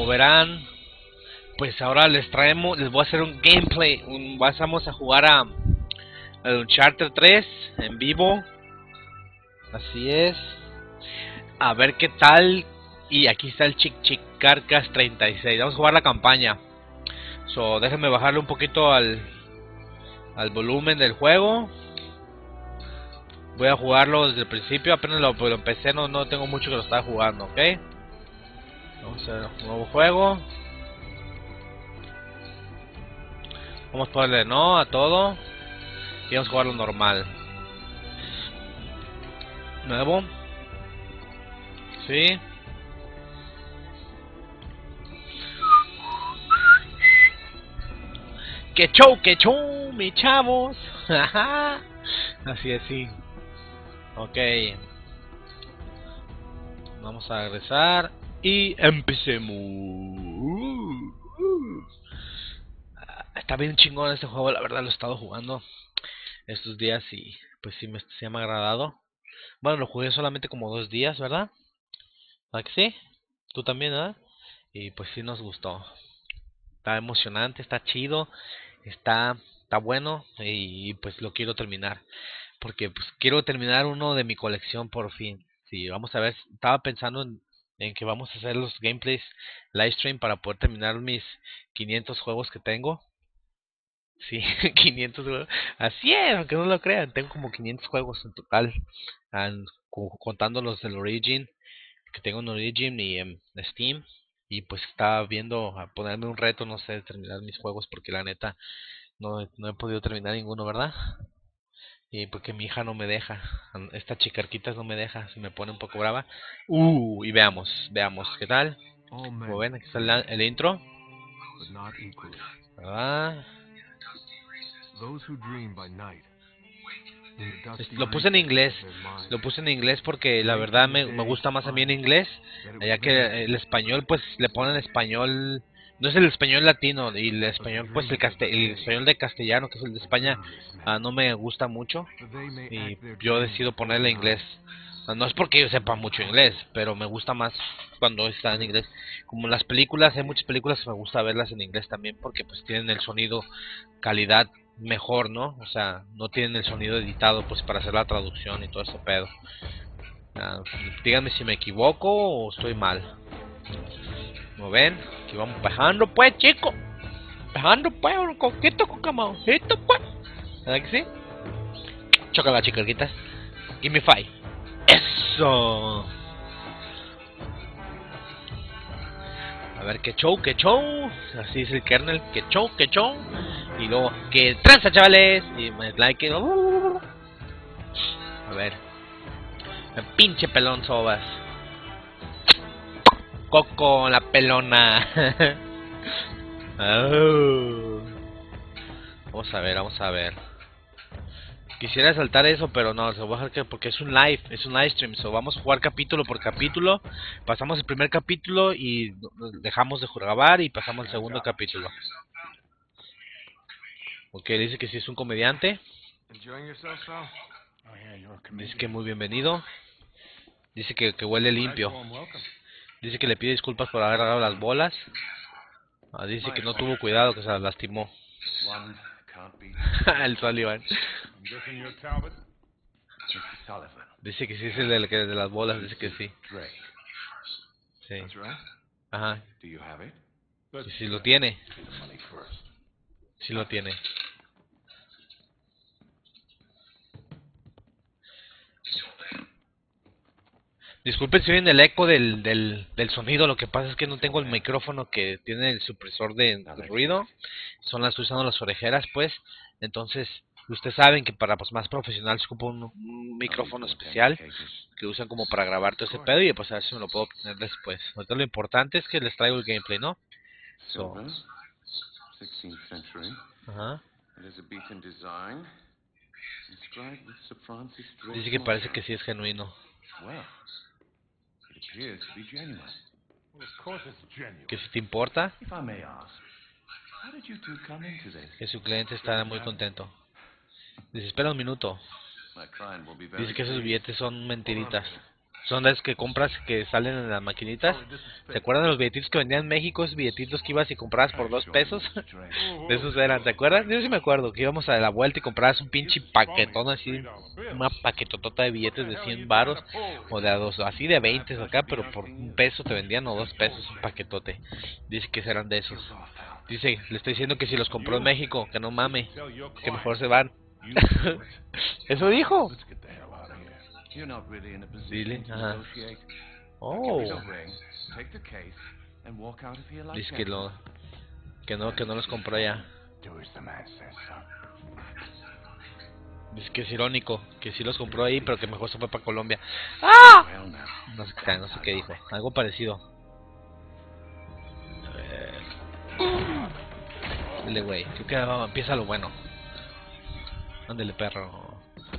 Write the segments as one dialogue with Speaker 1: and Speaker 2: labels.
Speaker 1: como verán, pues ahora les voy a hacer un gameplay. Vamos a jugar al Uncharted 3 en vivo. Así es. A ver qué tal. Y aquí está el Chic Carcas 36. Vamos a jugar la campaña. Déjenme bajarle un poquito al volumen del juego. Voy a jugarlo desde el principio. Apenas lo empecé, no tengo mucho que lo estaba jugando, ¿ok? Vamos a hacer un nuevo juego. Vamos a ponerle no a todo. Y vamos a jugarlo normal. Nuevo. Sí. ¡Qué show, mis chavos! Así es, sí. Ok. Vamos a regresar. Y empecemos. Está bien chingón este juego, la verdad lo he estado jugando estos días y pues sí me ha agradado. Bueno, lo jugué solamente como 2 días, ¿verdad? ¿Verdad que sí? Tú también, ¿verdad? Y pues sí nos gustó. Está emocionante, está chido, está bueno y pues lo quiero terminar. Porque pues quiero terminar uno de mi colección por fin. Sí, vamos a ver, estaba pensando en que vamos a hacer los gameplays live stream para poder terminar mis 500 juegos que tengo. Sí, 500 juegos. Así es, aunque no lo crean, tengo como 500 juegos en total, contando los del Origin, que tengo en Origin y en Steam. Y pues estaba viendo a ponerme un reto, no sé, de terminar mis juegos porque la neta no he podido terminar ninguno, ¿verdad? Y porque mi hija no me deja, esta chicarquitas no me deja, se me pone un poco brava. Y veamos, ¿qué tal? Como ven, aquí está el intro. Ah, lo puse en inglés. Lo puse en inglés porque la verdad me gusta más a mí en inglés. Ya que el español, pues le ponen español. No es el español latino. Y el español, pues el español de castellano, que es el de España, no me gusta mucho. Y yo decido ponerle inglés. No es porque yo sepa mucho inglés, pero me gusta más cuando está en inglés. Como las películas, hay muchas películas que me gusta verlas en inglés también porque pues tienen el sonido, calidad mejor, ¿no? O sea, no tienen el sonido editado pues para hacer la traducción y todo ese pedo. Díganme si me equivoco o estoy mal. Como ven, aquí vamos bajando pues, chico. Bajando pues, un coquito con camarojito pues. ¿Verdad que sí? Chócala, chicarquitas. Give me five. Eso. A ver, qué show, qué show. Así es el kernel, qué show, qué show. Y luego, que tranza, chavales. Y me like. A ver, pinche pelón sobas. Coco, la pelona. Oh. Vamos a ver, vamos a ver. Quisiera saltar eso, pero no, se voy a dejar que porque es un live stream, vamos a jugar capítulo por capítulo, pasamos el primer capítulo y dejamos de grabar y pasamos al segundo capítulo. Ok, dice que si es un comediante. Dice que muy bienvenido. Dice que huele limpio. Dice que le pide disculpas por haber agarrado las bolas. Dice que no tuvo cuidado, que se las lastimó. El Sullivan. Dice que sí es el de las bolas, dice que sí. Sí. Ajá. Y si lo tiene. Si lo tiene. Disculpen si oyen el eco del sonido, lo que pasa es que no tengo el micrófono que tiene el supresor de ruido. Estoy usando las orejeras, pues. Entonces, ustedes saben que para pues más profesionales se ocupa un micrófono especial que usan como para grabar todo ese pedo y pues a ver si me lo puedo obtener después. Ahorita lo importante es que les traigo el gameplay, ¿no? Ajá. Dice que parece que sí es genuino. Que si te importa, que su cliente estará muy contento. Dice, espera un minuto. Dice que esos billetes son mentiritas. Son las que compras que salen en las maquinitas. ¿Te acuerdan de los billetitos que vendían en México? Esos billetitos que ibas y comprabas por 2 pesos. De esos eran, ¿te acuerdas? Yo sí me acuerdo que íbamos a la vuelta y comprabas un pinche paquetón así, una paquetotota de billetes de 100 varos o de a dos, así de 20 acá, pero por 1 peso te vendían o 2 pesos un paquetote. Dice que eran de esos. Dice, le estoy diciendo que si los compró en México, que no mame, que mejor se van. Eso dijo. Dile, ajá. Oh. Dice que no los compró ya. Dice que es irónico, que sí los compró ahí, pero que mejor se fue para Colombia. ¡Ah! No sé qué dijo, algo parecido. A ver. Dile, güey, creo que empieza lo bueno. Ándale, perro.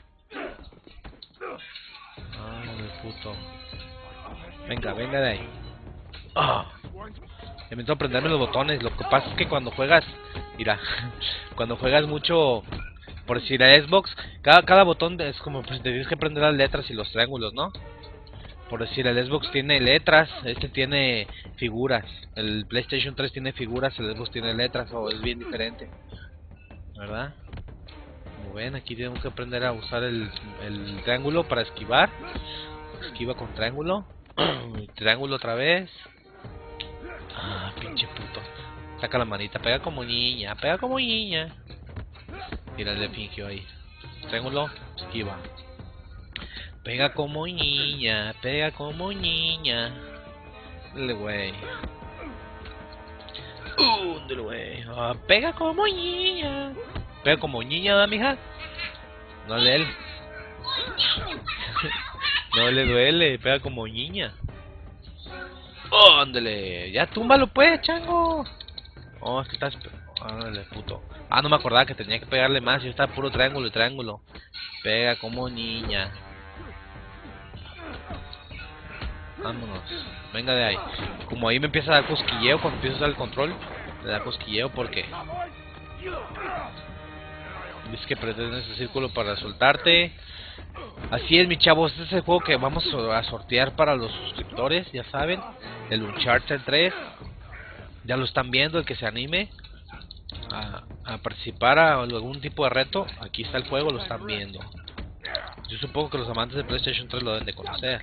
Speaker 1: Ándale, puto. Venga, venga de ahí. Ah. Me meto a aprenderme los botones. Lo que pasa es que cuando juegas, mira, cuando juegas mucho, por decir a Xbox, cada botón es como pues te tienes que aprender las letras y los triángulos, ¿no? Por decir, el Xbox tiene letras, este tiene figuras. El PlayStation 3 tiene figuras, el Xbox tiene letras, o es bien diferente, ¿verdad? Como ven, aquí tenemos que aprender a usar el triángulo para esquivar. Esquiva con triángulo. Triángulo otra vez. Ah, pinche puto. Saca la manita, pega como niña, pega como niña. Mira, le fingió ahí. Triángulo, esquiva. Pega como niña, pega como niña. Dale, güey. Dale, güey. Ah, pega como niña. Pega como niña, ¿verdad, mija? No le él. No le duele, pega como niña. Oh, ándale. Ya túmbalo pues, chango. Oh, es que estás... Ándale, puto. Ah, no me acordaba que tenía que pegarle más. Yo estaba puro triángulo y triángulo. Pega como niña. Vámonos. Venga de ahí. Como ahí me empieza a dar cosquilleo cuando empiezo a usar el control. Me da cosquilleo porque... Dice que pretendes ese círculo para soltarte. Así es, mi chavos. Este es el juego que vamos a sortear para los suscriptores, ya saben. El Uncharted 3. Ya lo están viendo, el que se anime a participar a algún tipo de reto. Aquí está el juego, lo están viendo. Yo supongo que los amantes de PlayStation 3 lo deben de conocer.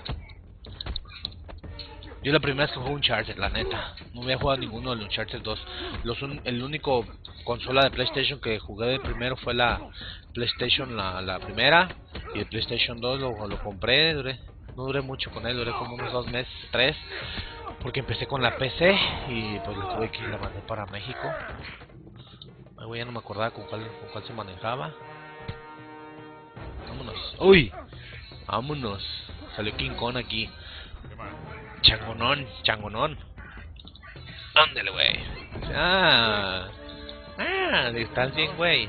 Speaker 1: Yo la primera vez que jugué Uncharted, la neta. No había jugado ninguno del Uncharted 2. El único consola de PlayStation que jugué de primero fue la PlayStation, la primera. Y el PlayStation 2 lo compré. No duré mucho con él, duré como unos 2 meses, 3. Porque empecé con la PC y pues le tuve que ir, la mandé para México. Ay, güey, ya no me acordaba con cuál se manejaba. Vámonos. ¡Uy! Vámonos. Salió King Kong aquí. Changonón, changonón. Ándale, güey. Estás bien, güey.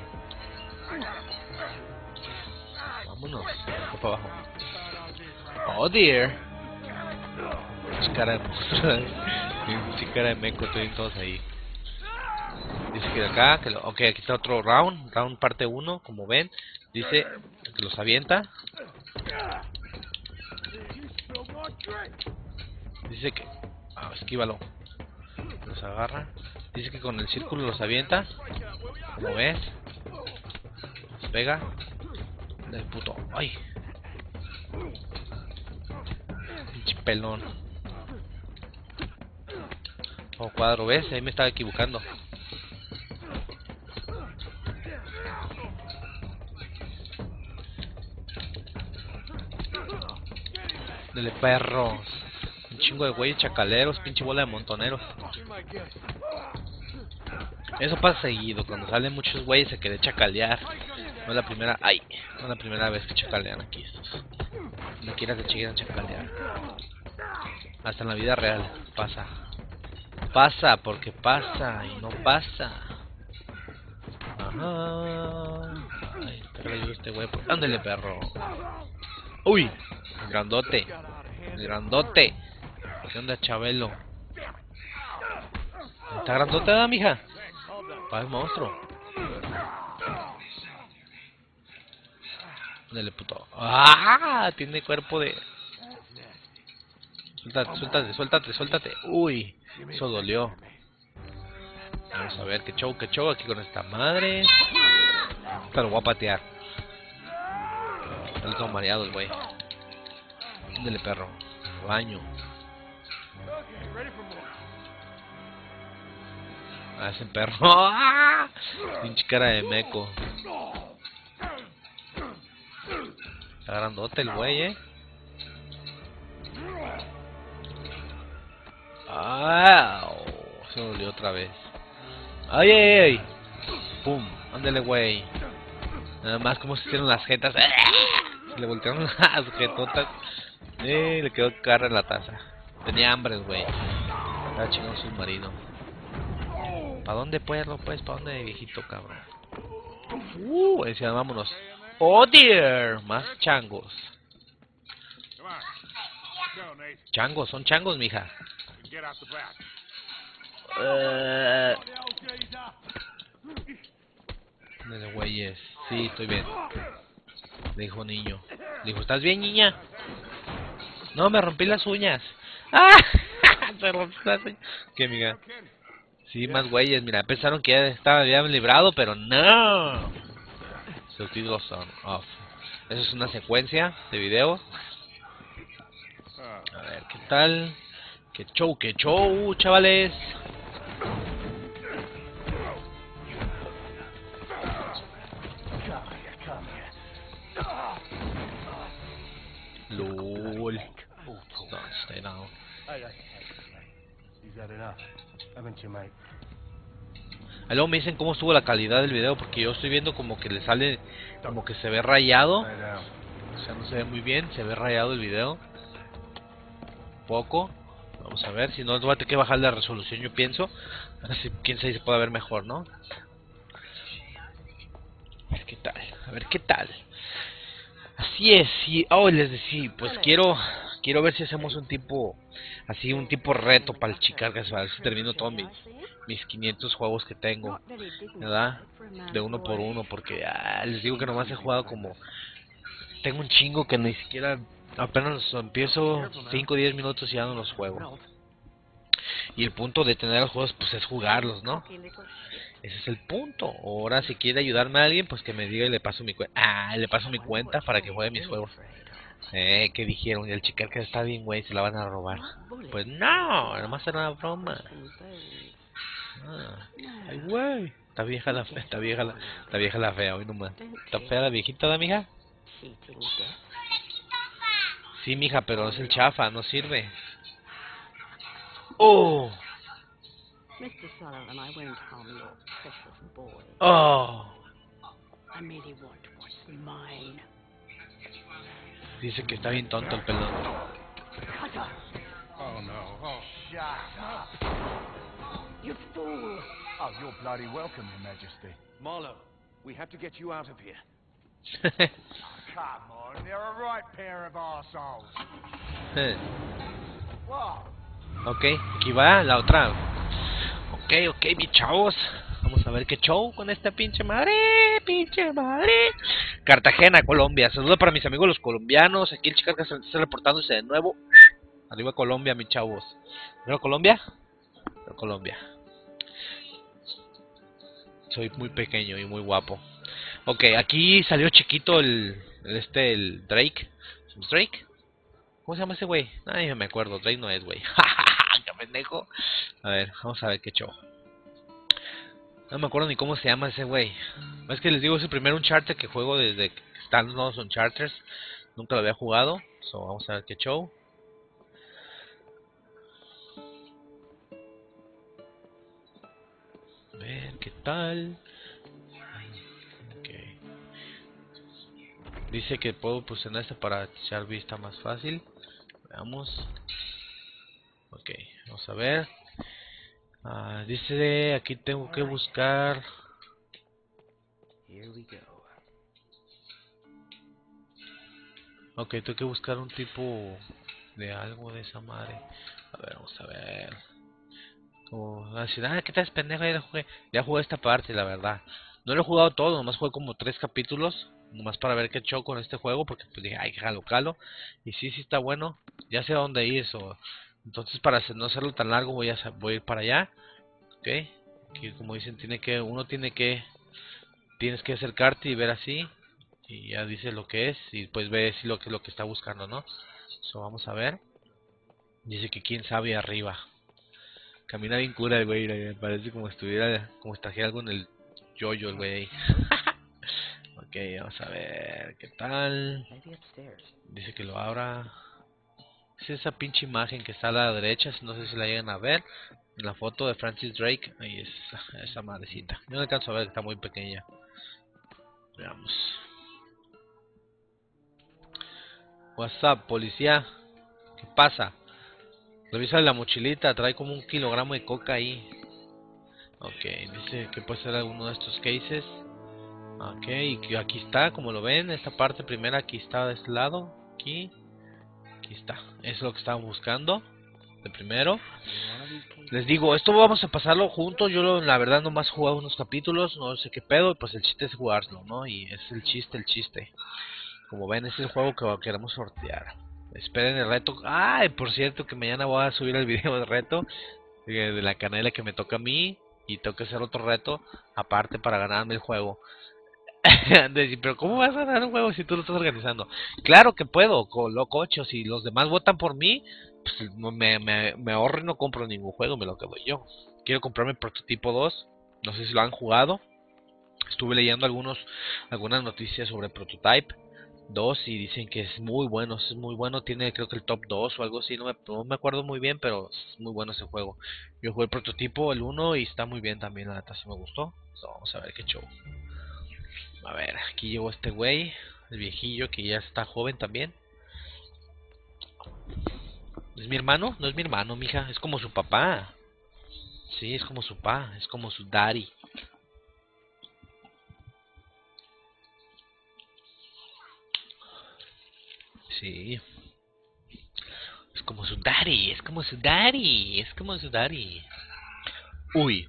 Speaker 1: Vámonos. Para abajo. Oh, dear. Cara de monstruo. Cara de meco, estoy todos ahí. Dice que de acá, ok, aquí está otro round parte 1, como ven. Dice que los avienta. Dice que... esquívalo. Los agarra. Dice que con el círculo los avienta. Como ves. Los pega. Del puto. Ay. Pinche pelón. O cuadro, ¿ves? Ahí me estaba equivocando. Dele, perros. Un chingo de güeyes chacaleros, pinche bola de montoneros. Eso pasa seguido, cuando salen muchos güeyes se quiere chacalear. No es la primera... ¡Ay! No es la primera vez que chacalean aquí estos. No quieras que quieran chacalear. Hasta en la vida real pasa. Pasa porque pasa y no pasa. Ajá. Ay, te este güey. Ándale, perro. Uy, el grandote. El grandote. ¿Qué onda, Chabelo? ¿Está grandote, mija? Pa' el monstruo. Ándale, puto. ¡Ah! Tiene cuerpo de... Suéltate, suéltate, suéltate, suéltate. Uy, eso dolió. Vamos a ver qué show aquí con esta madre. Pero voy a patear. Están todos mareados, güey. Ándale, perro. Baño. Ah, ese perro. ¡Ah! Pinche cara de meco. Está grandote el güey, ¡Au! Se me dolió otra vez. ¡Ay, ay, ay! ¡Pum! Ándale, güey. Nada más como se hicieron las jetas. Se le voltearon las jetotas. Le quedó cara en la taza. Tenía hambre, güey. Estaba chingando submarino. ¿Para dónde, perro? Pues, ¿para dónde, viejito, cabrón? Decía, vámonos. ¡Oh, dear! Más changos. Changos, son changos, mija. De güeyes. Sí, estoy bien. Le dijo niño. Le dijo, ¿estás bien, niña? No, me rompí las uñas. ¡Ah! Se rompió las uñas. ¿Qué, amiga? Sí, más güeyes. Mira, pensaron que ya estaba bien librado, pero no. Subtítulos son off. Eso es una secuencia de video. A ver, ¿qué tal? ¡Qué show, chavales! LOL. Stay down. Ahí luego me dicen cómo estuvo la calidad del video, porque yo estoy viendo como que le sale, como que se ve rayado. O sea, no se ve muy bien, se ve rayado el video. Poco. Vamos a ver, si no, voy a tener que bajar la resolución, yo pienso. Así, quién sabe si se puede ver mejor, ¿no? A ver qué tal, a ver qué tal. Así es, y les decía, pues quiero ver si hacemos un tipo, así un tipo reto para el Chicargas, a ver si termino todos mis 500 juegos que tengo, ¿verdad? De uno por uno, porque les digo que nomás he jugado como, tengo un chingo que ni siquiera, apenas empiezo 5 o 10 minutos y ya no los juego. Y el punto de tener los juegos pues es jugarlos, ¿no? Ese es el punto. Ahora si quiere ayudarme a alguien, pues que me diga y le paso mi cuenta. Le paso mi cuenta para que juegue mis juegos. ¿Qué dijeron? Y el chicar que está bien, güey, se la van a robar. Pues no, nomás era una broma. Ay, güey. Está vieja la fea, hoy nomás. ¿Está fea la viejita, la mija? Sí, mija, pero es el chafa, no sirve. ¡Oh!
Speaker 2: Mr. Sullivan, I won't harm your precious boy.
Speaker 1: ¡Oh!
Speaker 2: I merely want what's mine.
Speaker 1: Dice que está bien tonto el pelón.
Speaker 3: Oh no. Oh, shut up.
Speaker 2: You fool!
Speaker 3: Oh, you're bloody welcome, Your Majesty.
Speaker 4: Marlowe, we have to get you out of here.
Speaker 3: Come on, they're a right pair of arseholes. What?
Speaker 1: Ok, aquí va la otra. Ok, mis chavos. Vamos a ver qué show con esta pinche madre. Cartagena, Colombia. Saludos para mis amigos los colombianos. Aquí el Chicarcas está reportándose de nuevo. Arriba Colombia, mis chavos. ¿Arriba Colombia? Arriba Colombia. Soy muy pequeño y muy guapo. Ok, aquí salió chiquito el Drake. ¿Es Drake? ¿Cómo se llama ese güey? Ay, no me acuerdo. Drake no es, güey. ¡Qué pendejo! A ver, vamos a ver qué show. No me acuerdo ni cómo se llama ese güey. Es que les digo, es el primer Uncharted que juego desde que están los nuevos Uncharted. Nunca lo había jugado. So, vamos a ver qué show. A ver qué tal. Okay. Dice que puedo posicionar este para echar vista más fácil. Veamos. Ok, vamos a ver. Dice aquí tengo que buscar. Ok, tengo que buscar un tipo de algo de esa madre. A ver, vamos a ver. Como decir, ¿qué tal, pendejo? Ya jugué esta parte, la verdad. No lo he jugado todo, nomás jugué como 3 capítulos Nomás para ver qué show con este juego, porque pues dije, ay, calo. Y sí, sí está bueno. Ya sé a dónde ir, entonces para no hacerlo tan largo voy a ir para allá. Ok. Que como dicen, tienes que acercarte y ver así. Y ya dice lo que es. Y pues ves si lo que es lo que está buscando, ¿no? Vamos a ver. Dice que quién sabe arriba. Camina bien cura el güey, me parece como si trajera algo en el yoyo el güey. Ok, vamos a ver qué tal.
Speaker 2: Maybe upstairs.
Speaker 1: Dice que lo abra. Es esa pinche imagen que está a la derecha, no sé si la llegan a ver. En la foto de Francis Drake, ahí es esa madrecita. Yo no alcanzo a ver, está muy pequeña. Veamos. What's up, policía? ¿Qué pasa? Revisa la mochilita, trae como 1 kilogramo de coca ahí. Ok, dice que puede ser alguno de estos cases. Ok, y que aquí está, como lo ven, esta parte primera aquí está de este lado. Aquí está, es lo que estamos buscando. De primero. Les digo, esto vamos a pasarlo juntos. La verdad nomás he jugado unos capítulos, no sé qué pedo, y pues el chiste es jugarlo, ¿no? Y es el chiste. Como ven, este es el juego que queremos sortear. Esperen el reto. Ay, por cierto que mañana voy a subir el video del reto de la canela que me toca a mí. Y tengo que hacer otro reto aparte para ganarme el juego. Pero ¿cómo vas a ganar un juego si tú lo estás organizando? Claro que puedo, lococho. Si los demás votan por mí, pues me ahorro y no compro ningún juego, me lo quedo yo. Quiero comprarme Prototypo 2. No sé si lo han jugado. Estuve leyendo algunas noticias sobre Prototype 2 y dicen que es muy bueno, tiene creo que el top 2 o algo así, no me acuerdo muy bien, pero es muy bueno ese juego. Yo jugué el Prototypo, el 1, y está muy bien también, la neta, sí me gustó. Vamos a ver qué show. A ver, aquí llegó este güey, el viejillo que ya está joven también. ¿Es mi hermano? No es mi hermano, mija, es como su papá. Sí, es como su papá, es como su daddy. Sí, es como su daddy, es como su daddy, es como su daddy. Uy.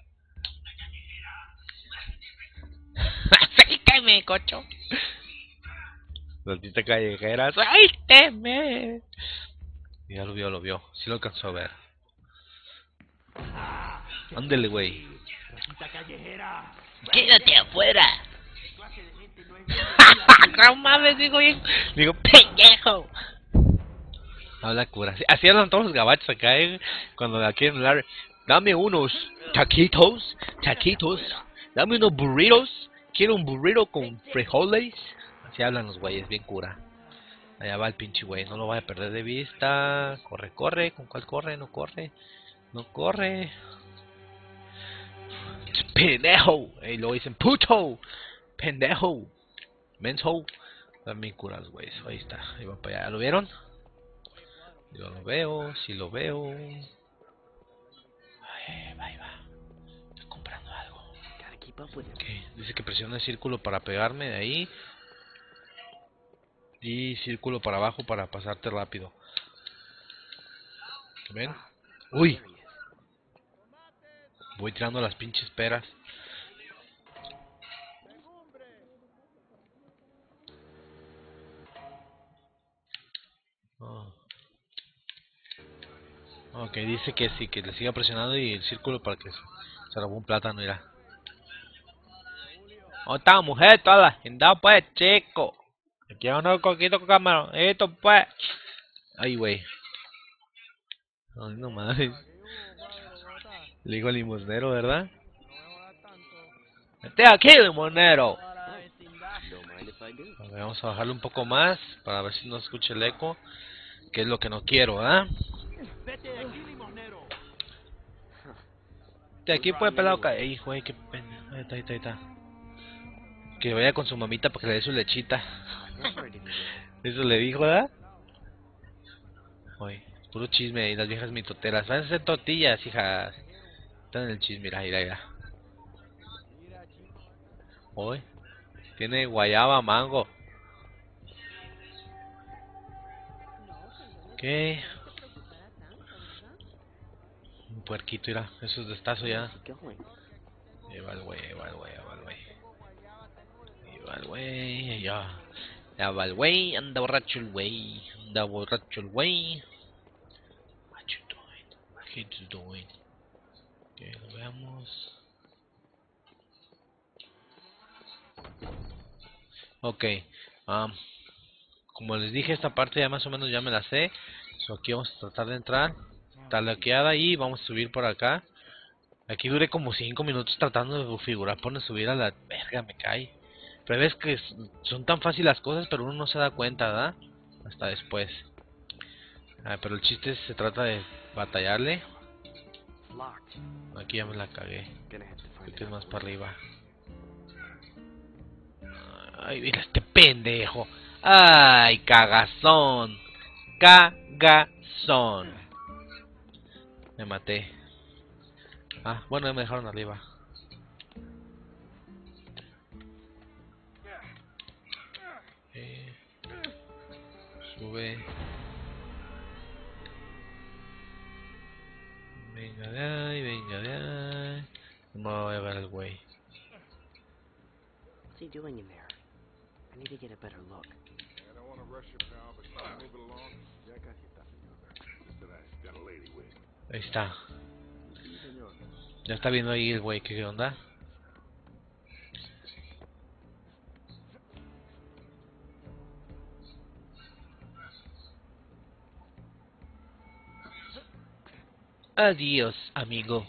Speaker 1: ¡Suélteme, cocho! Gatita callejera, ¡suélteme! Ya lo vio, sí lo alcanzó a ver. Ándele, güey.
Speaker 3: Rosita callejera.
Speaker 1: ¡Quédate afuera!
Speaker 3: ¿Qué clase de gente no entiende?
Speaker 1: No mames, digo, pendejo. Habla cura. Así hablan todos los gabachos acá, cuando la quieren hablar. Dame unos taquitos. Dame unos burritos. Quiero un burrito con frijoles. Así hablan los güeyes, bien cura. Allá va el pinche güey, no lo vaya a perder de vista. Corre. ¿Con cuál corre? No corre. No corre. Pendejo. Y luego dicen puto. Pendejo. Menso. También cura los güeyes. Ahí está. Ahí va para allá. ¿Lo vieron? Yo lo veo, sí lo veo. Ahí va. Estoy comprando algo. Okay. Dice que presione el círculo para pegarme de ahí. Y círculo para abajo para pasarte rápido. ¿Ven? ¡Uy! Voy tirando las pinches peras. Oh. Ok, dice que sí, que le siga presionando y el círculo para que se robó un plátano, mira. ¿Dónde está mujer toda? Andado pues, chico. Aquí hay unos coquitos con camarón. Esto pues. Ay, güey. Ay, no mames. Le digo al limosnero, ¿verdad? ¡Vete aquí, limonero! A ver, vamos a bajarle un poco más para ver si no escucha el eco. Que es lo que no quiero, ¿ah?
Speaker 3: Vete de aquí, limonero.
Speaker 1: De aquí puede pelado caer. Hijo, qué pena. Ahí está. Que vaya con su mamita para que le dé su lechita. Eso le dijo, ¿verdad? Oye, puro chisme y las viejas mitoteras. Van a hacer tortillas, hijas. Están en el chisme, mira. Oye, tiene guayaba, mango. ¿Qué? Un puerquito, mira. Eso es destazo ya. Ahí va el güey. Ahí va el güey, ya va el güey, anda borracho el güey, anda borracho el güey. What you doing? What you doing? Que lo veamos. Ok, como les dije, esta parte ya más o menos ya me la sé. So, aquí vamos a tratar de entrar. Está bloqueada y vamos a subir por acá. Aquí duré como 5 minutos tratando de figurar por donde subir a la verga, me cae. Pero ves que son tan fáciles las cosas, pero uno no se da cuenta, ¿verdad? Hasta después. Pero el chiste se trata de batallarle. Aquí ya me la cagué. Creo que es más para arriba. Ay, mira este pendejo. Ay, cagazón. Cagazón. Me maté. Bueno, me dejaron arriba. Sube. Venga de ahí, venga de ahí. No me voy a ver el güey.
Speaker 2: What's he doing in there? I need to get a better look.
Speaker 5: I don't want to rush you, pal, but can you move it along? Ya casi está, señor. Just relax, got a lady waiting.
Speaker 1: Ahí está.
Speaker 5: Sí, señor.
Speaker 1: Ya está viendo ahí el güey, ¿qué onda? Adiós, amigo.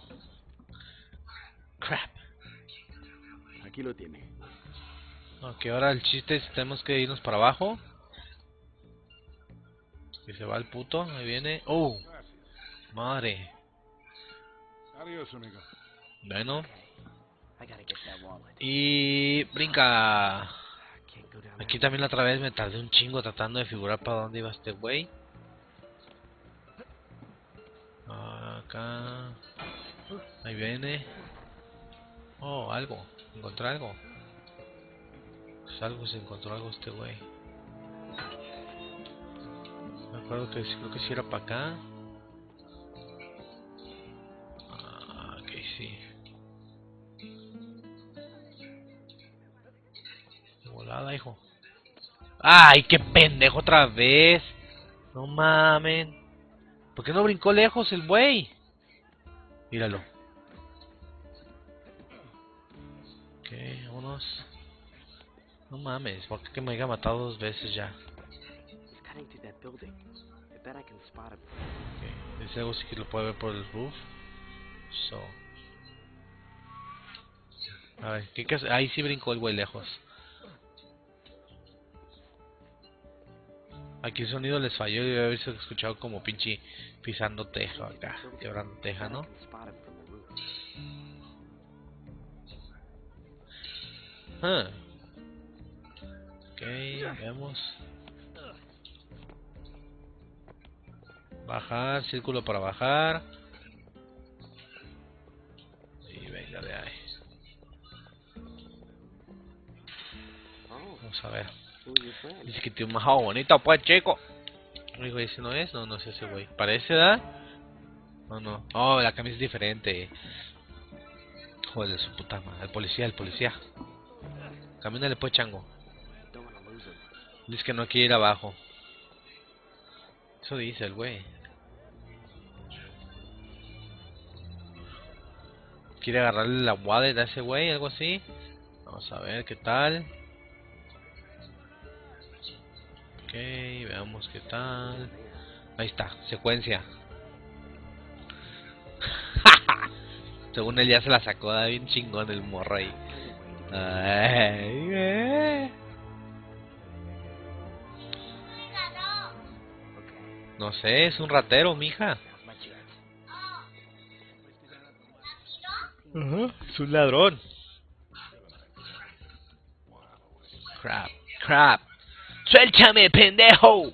Speaker 1: Crap.
Speaker 5: Aquí lo tiene.
Speaker 1: Ok, ahora el chiste es tenemos que irnos para abajo. Que se va el puto, ahí viene. ¡Oh! Madre.
Speaker 5: Adiós, amigo.
Speaker 1: Bueno.
Speaker 2: I gotta get that wallet.
Speaker 1: Y brinca.
Speaker 2: Can't go down
Speaker 1: Aquí
Speaker 2: there.
Speaker 1: también la otra vez me tardé un chingo tratando de figurar para dónde iba este güey. Acá. Ahí viene. Oh, algo. Encontré algo. Pues algo se encontró algo este güey. Me acuerdo que creo que sí era para acá. Ok, sí. De volada, hijo. ¡Ay, qué pendejo otra vez! No mamen. ¿Por qué no brincó lejos el güey? Míralo. Ok, vámonos. No mames, ¿por qué que me haya matado 2 veces ya?
Speaker 2: He's cutting through that building. I bet I can spot him.
Speaker 1: Ok, ese algo sí que lo puede ver por el roof. So. A ver, ¿qué hace? Ahí sí brincó el güey lejos. Aquí el sonido les falló y debe haberse escuchado como pinche pisando teja acá, quebrando teja,
Speaker 2: I
Speaker 1: ¿no?
Speaker 2: can spot him from the roof.
Speaker 1: Ok, veamos. Bajar, círculo para bajar. Y venga de ahí.
Speaker 2: Oh,
Speaker 1: Vamos a ver.
Speaker 2: who's your friend?
Speaker 1: Dice que tiene un majado bonito, pues, chico. Digo, ese no es, no es ese güey. Parece, ¿da? No. Oh, la camisa es diferente. Joder, su puta madre. El policía. Camínale pues, chango.
Speaker 2: Don't want to lose him.
Speaker 1: Dice que no quiere ir abajo. Eso dice el güey. Quiere agarrarle la wallet a ese güey, algo así. Vamos a ver qué tal. Ok, veamos qué tal. Ahí está, secuencia. Según él ya se la sacó, da bien chingón el morro ahí. Ay, no sé, es un ratero, mija. Es un ladrón. Crap. ¡Suéltame, pendejo!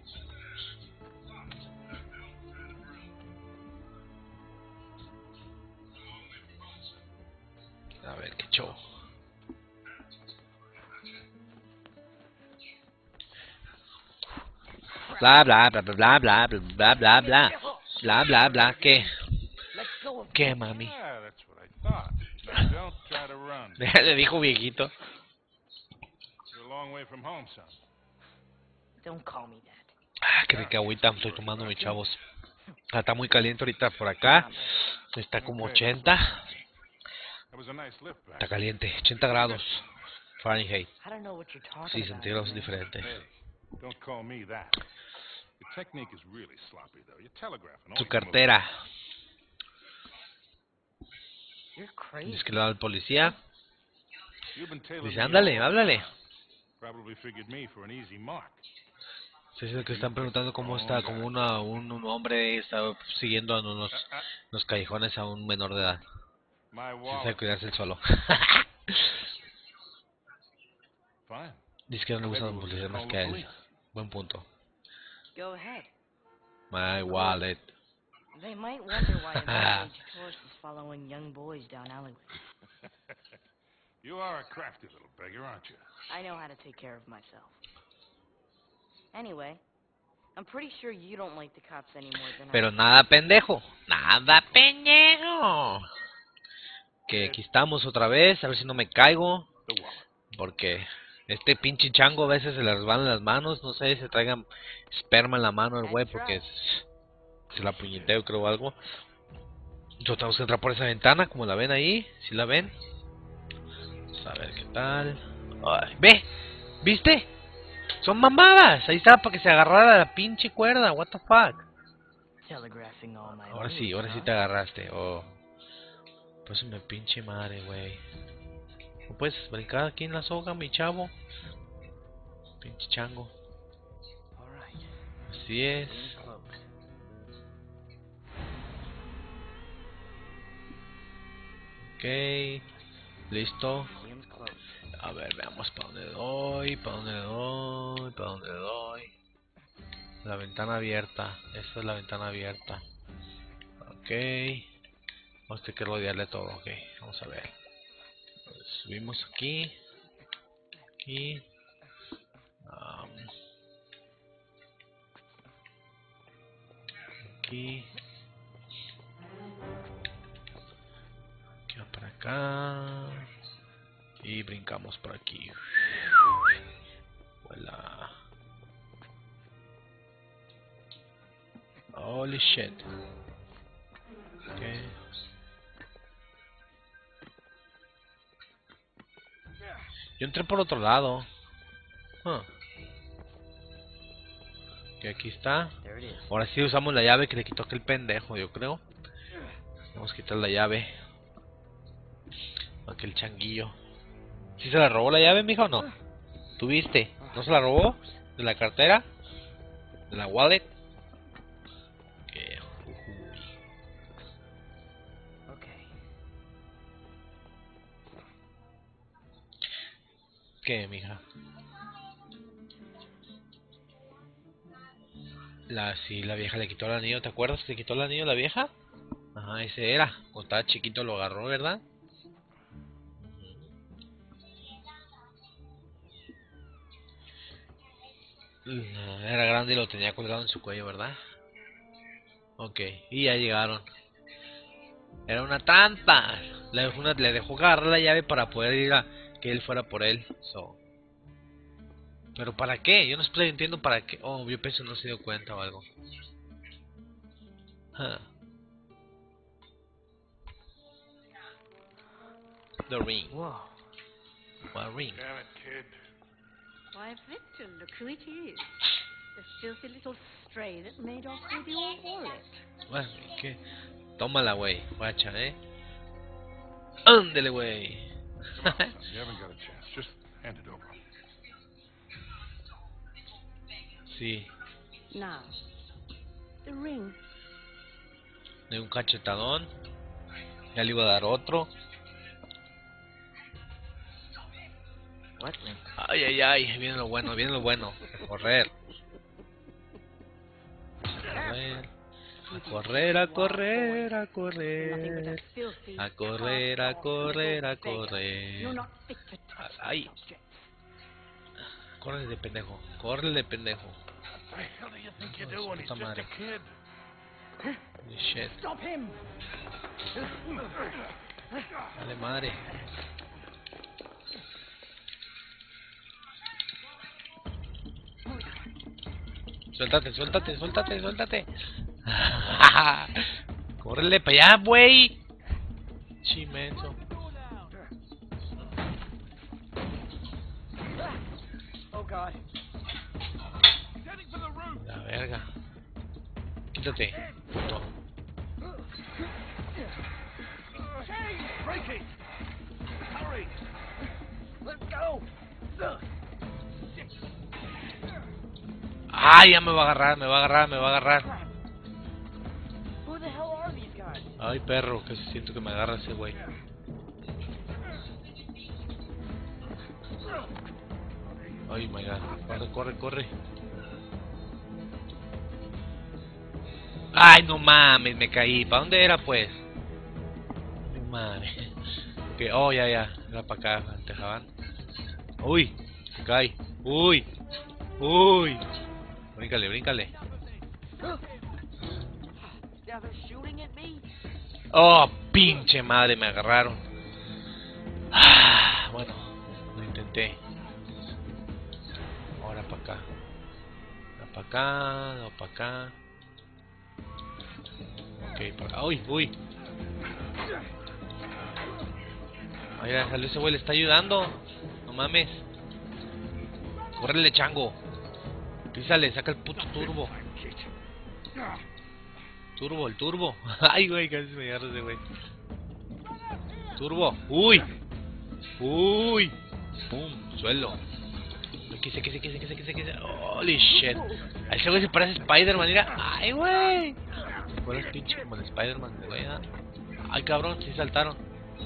Speaker 1: A ver, qué show. Bla bla bla bla bla bla bla bla bla bla bla bla. ¿Qué? ¿Qué, mami?
Speaker 5: Yeah, that's what I thought. Now don't try to run.
Speaker 1: Le dijo viejito.
Speaker 5: a long way from home, son.
Speaker 2: Don't call me that.
Speaker 1: Ah, qué rica agüita estoy tomando, mis chavos. Ah, está muy caliente ahorita por acá. Está como 80.
Speaker 5: That was a nice lift back.
Speaker 1: Está caliente, 80 grados Fahrenheit.
Speaker 2: I don't know what you're talking
Speaker 1: Sí,
Speaker 2: about.
Speaker 1: centígrados
Speaker 2: man.
Speaker 1: diferente.
Speaker 5: Hey, don't call me that. Your technique is really sloppy, though. You're telegraphing. all
Speaker 1: Su
Speaker 5: you can move.
Speaker 1: cartera.
Speaker 2: You're crazy.
Speaker 1: Dice que le da al policía.
Speaker 5: You've been tailing
Speaker 1: Dice,
Speaker 5: me
Speaker 1: ándale,
Speaker 5: all
Speaker 1: háblale.
Speaker 5: around. Probably figured me for an easy mark.
Speaker 1: Sí, es el que están preguntando cómo está, como un hombre está siguiendo en unos callejones a un menor de edad.
Speaker 5: My
Speaker 1: Sin
Speaker 5: wallet.
Speaker 1: saber cuidarse el solo.
Speaker 5: Fine.
Speaker 1: Dice que no le gusta a un policía más que a él. Buen punto.
Speaker 2: Go ahead.
Speaker 1: My wallet.
Speaker 2: They might wonder why a middle-aged tourist is following young boys down alleyways.
Speaker 5: You are a crafty little beggar, aren't you?
Speaker 2: I know how to take care of myself. Anyway, I'm pretty sure you don't like the cops any more than
Speaker 1: Pero
Speaker 2: I do.
Speaker 1: nada pendejo. Nada pendejo. Que aquí estamos otra vez. A ver si no me caigo.
Speaker 5: The wallet.
Speaker 1: Porque este pinche chango a veces se le resbalan las manos. No sé, se traigan esperma en la mano el güey porque se la puñeteo creo o algo. Yo tengo que entrar por esa ventana, como la ven ahí. Si la ven. Vamos a ver qué tal. Ay, ve, ¿viste? Son mamadas. Ahí estaba para que se agarrara la pinche cuerda. What the fuck.
Speaker 2: Telegraphing all my
Speaker 1: Ahora sí
Speaker 2: moves,
Speaker 1: te agarraste. Oh. Pues me pinche madre, güey. ¿No puedes brincar aquí en la soga, mi chavo? Pinche chango.
Speaker 2: All right.
Speaker 1: Así es.
Speaker 2: Getting close.
Speaker 1: Ok. Listo.
Speaker 2: Seems close.
Speaker 1: A ver, veamos para dónde doy. Para dónde le doy. Para dónde le doy. La ventana abierta. Esta es la ventana abierta. Ok. Vamos a tener que rodearle todo. Ok. Vamos a ver. Subimos aquí. Aquí. Aquí. Aquí va para acá. Y brincamos por aquí. Hola. Holy shit. Okay. Yo entré por otro lado. Que aquí está.
Speaker 2: There it is.
Speaker 1: Ahora sí usamos la llave que le quitó aquel pendejo, yo creo. Vamos a quitar la llave. Aquel changuillo. ¿Sí se la robó la llave, mija, o no? ¿Tú viste? ¿No se la robó? ¿De la cartera? ¿De la wallet?
Speaker 2: Okay.
Speaker 1: ¿Qué, mija? Sí, la vieja le quitó el anillo, ¿te acuerdas que le quitó el anillo a la vieja? Ajá, ese era. Cuando estaba chiquito lo agarró, ¿verdad? Era grande y lo tenía colgado en su cuello, ¿verdad? Ok, y ya llegaron. Era una trampa. Le dejó agarrar la llave para poder ir a que él fuera por él. ¿Pero para qué? Yo no entiendo para qué. Oh, yo pienso no se dio cuenta o algo. The ring.
Speaker 2: Whoa.
Speaker 1: What ring?
Speaker 5: Damn it, kid.
Speaker 6: Why, Victor, look who it is. The filthy little stray that made off with your wallet.
Speaker 1: Bueno, ¿qué? Tómala, güey. Guacha, Ándele, güey.
Speaker 5: Come on, son. You haven't got a chance. Just hand it over.
Speaker 1: Sí,
Speaker 6: Now, the ring.
Speaker 1: de un cachetadón. Ya le iba a dar otro.
Speaker 2: What ring?
Speaker 1: Ay, ay, ay. Viene lo bueno, viene lo bueno. A correr. A correr. A correr, a correr, a
Speaker 6: Nothing but a
Speaker 1: correr.
Speaker 6: filthy,
Speaker 1: A correr, a correr, a
Speaker 6: beggar.
Speaker 1: correr.
Speaker 6: You're not fit to touch
Speaker 1: Ay.
Speaker 6: these objects.
Speaker 1: Córrele de pendejo. Córrele de pendejo.
Speaker 5: What the hell do you think you're
Speaker 1: Hijo de su
Speaker 5: doing? He's
Speaker 1: puta
Speaker 5: just
Speaker 1: madre.
Speaker 5: a kid.
Speaker 1: Holy shit.
Speaker 6: Stop him!
Speaker 1: Dale madre. Suéltate, suéltate, suéltate, suéltate. Córrele para allá, güey. Chimenso.
Speaker 3: Oh God.
Speaker 1: La verga. Quítate. Puto.
Speaker 3: Break it. Hurry. Let's go.
Speaker 1: Ay, ya me va a agarrar, me va a agarrar, me va a agarrar.
Speaker 3: Who the hell are these guys?
Speaker 1: Ay, perro, que siento que me agarra ese güey. Ay, my god. Corre, corre, corre. Ay, no mames, me caí. ¿Para dónde era, pues? No mames. Que, oh, ya, ya. Era para acá, Tejaban. Uy, se cae. Uy, uy. Bríncale, bríncale.
Speaker 3: Yeah, they're shooting at me.
Speaker 1: Oh, pinche madre, me agarraron. Ah, bueno, lo intenté. Ahora para acá. Ahora para acá, no para acá. Ok, para acá. Uy, uy. Ay, ya salió ese güey, le está ayudando. No mames. Córrele, chango. Písale, saca el puto turbo. Turbo, el turbo. Ay, güey, casi me agarra ese güey. Turbo. Uy. Uy. Pum, suelo. Quise. Holy shit. A ese güey se parece a Spider-Man, mira. Ay, güey. Fueras pinche como el Spider-Man, güey. ¿Eh? Ay, cabrón, sí saltaron.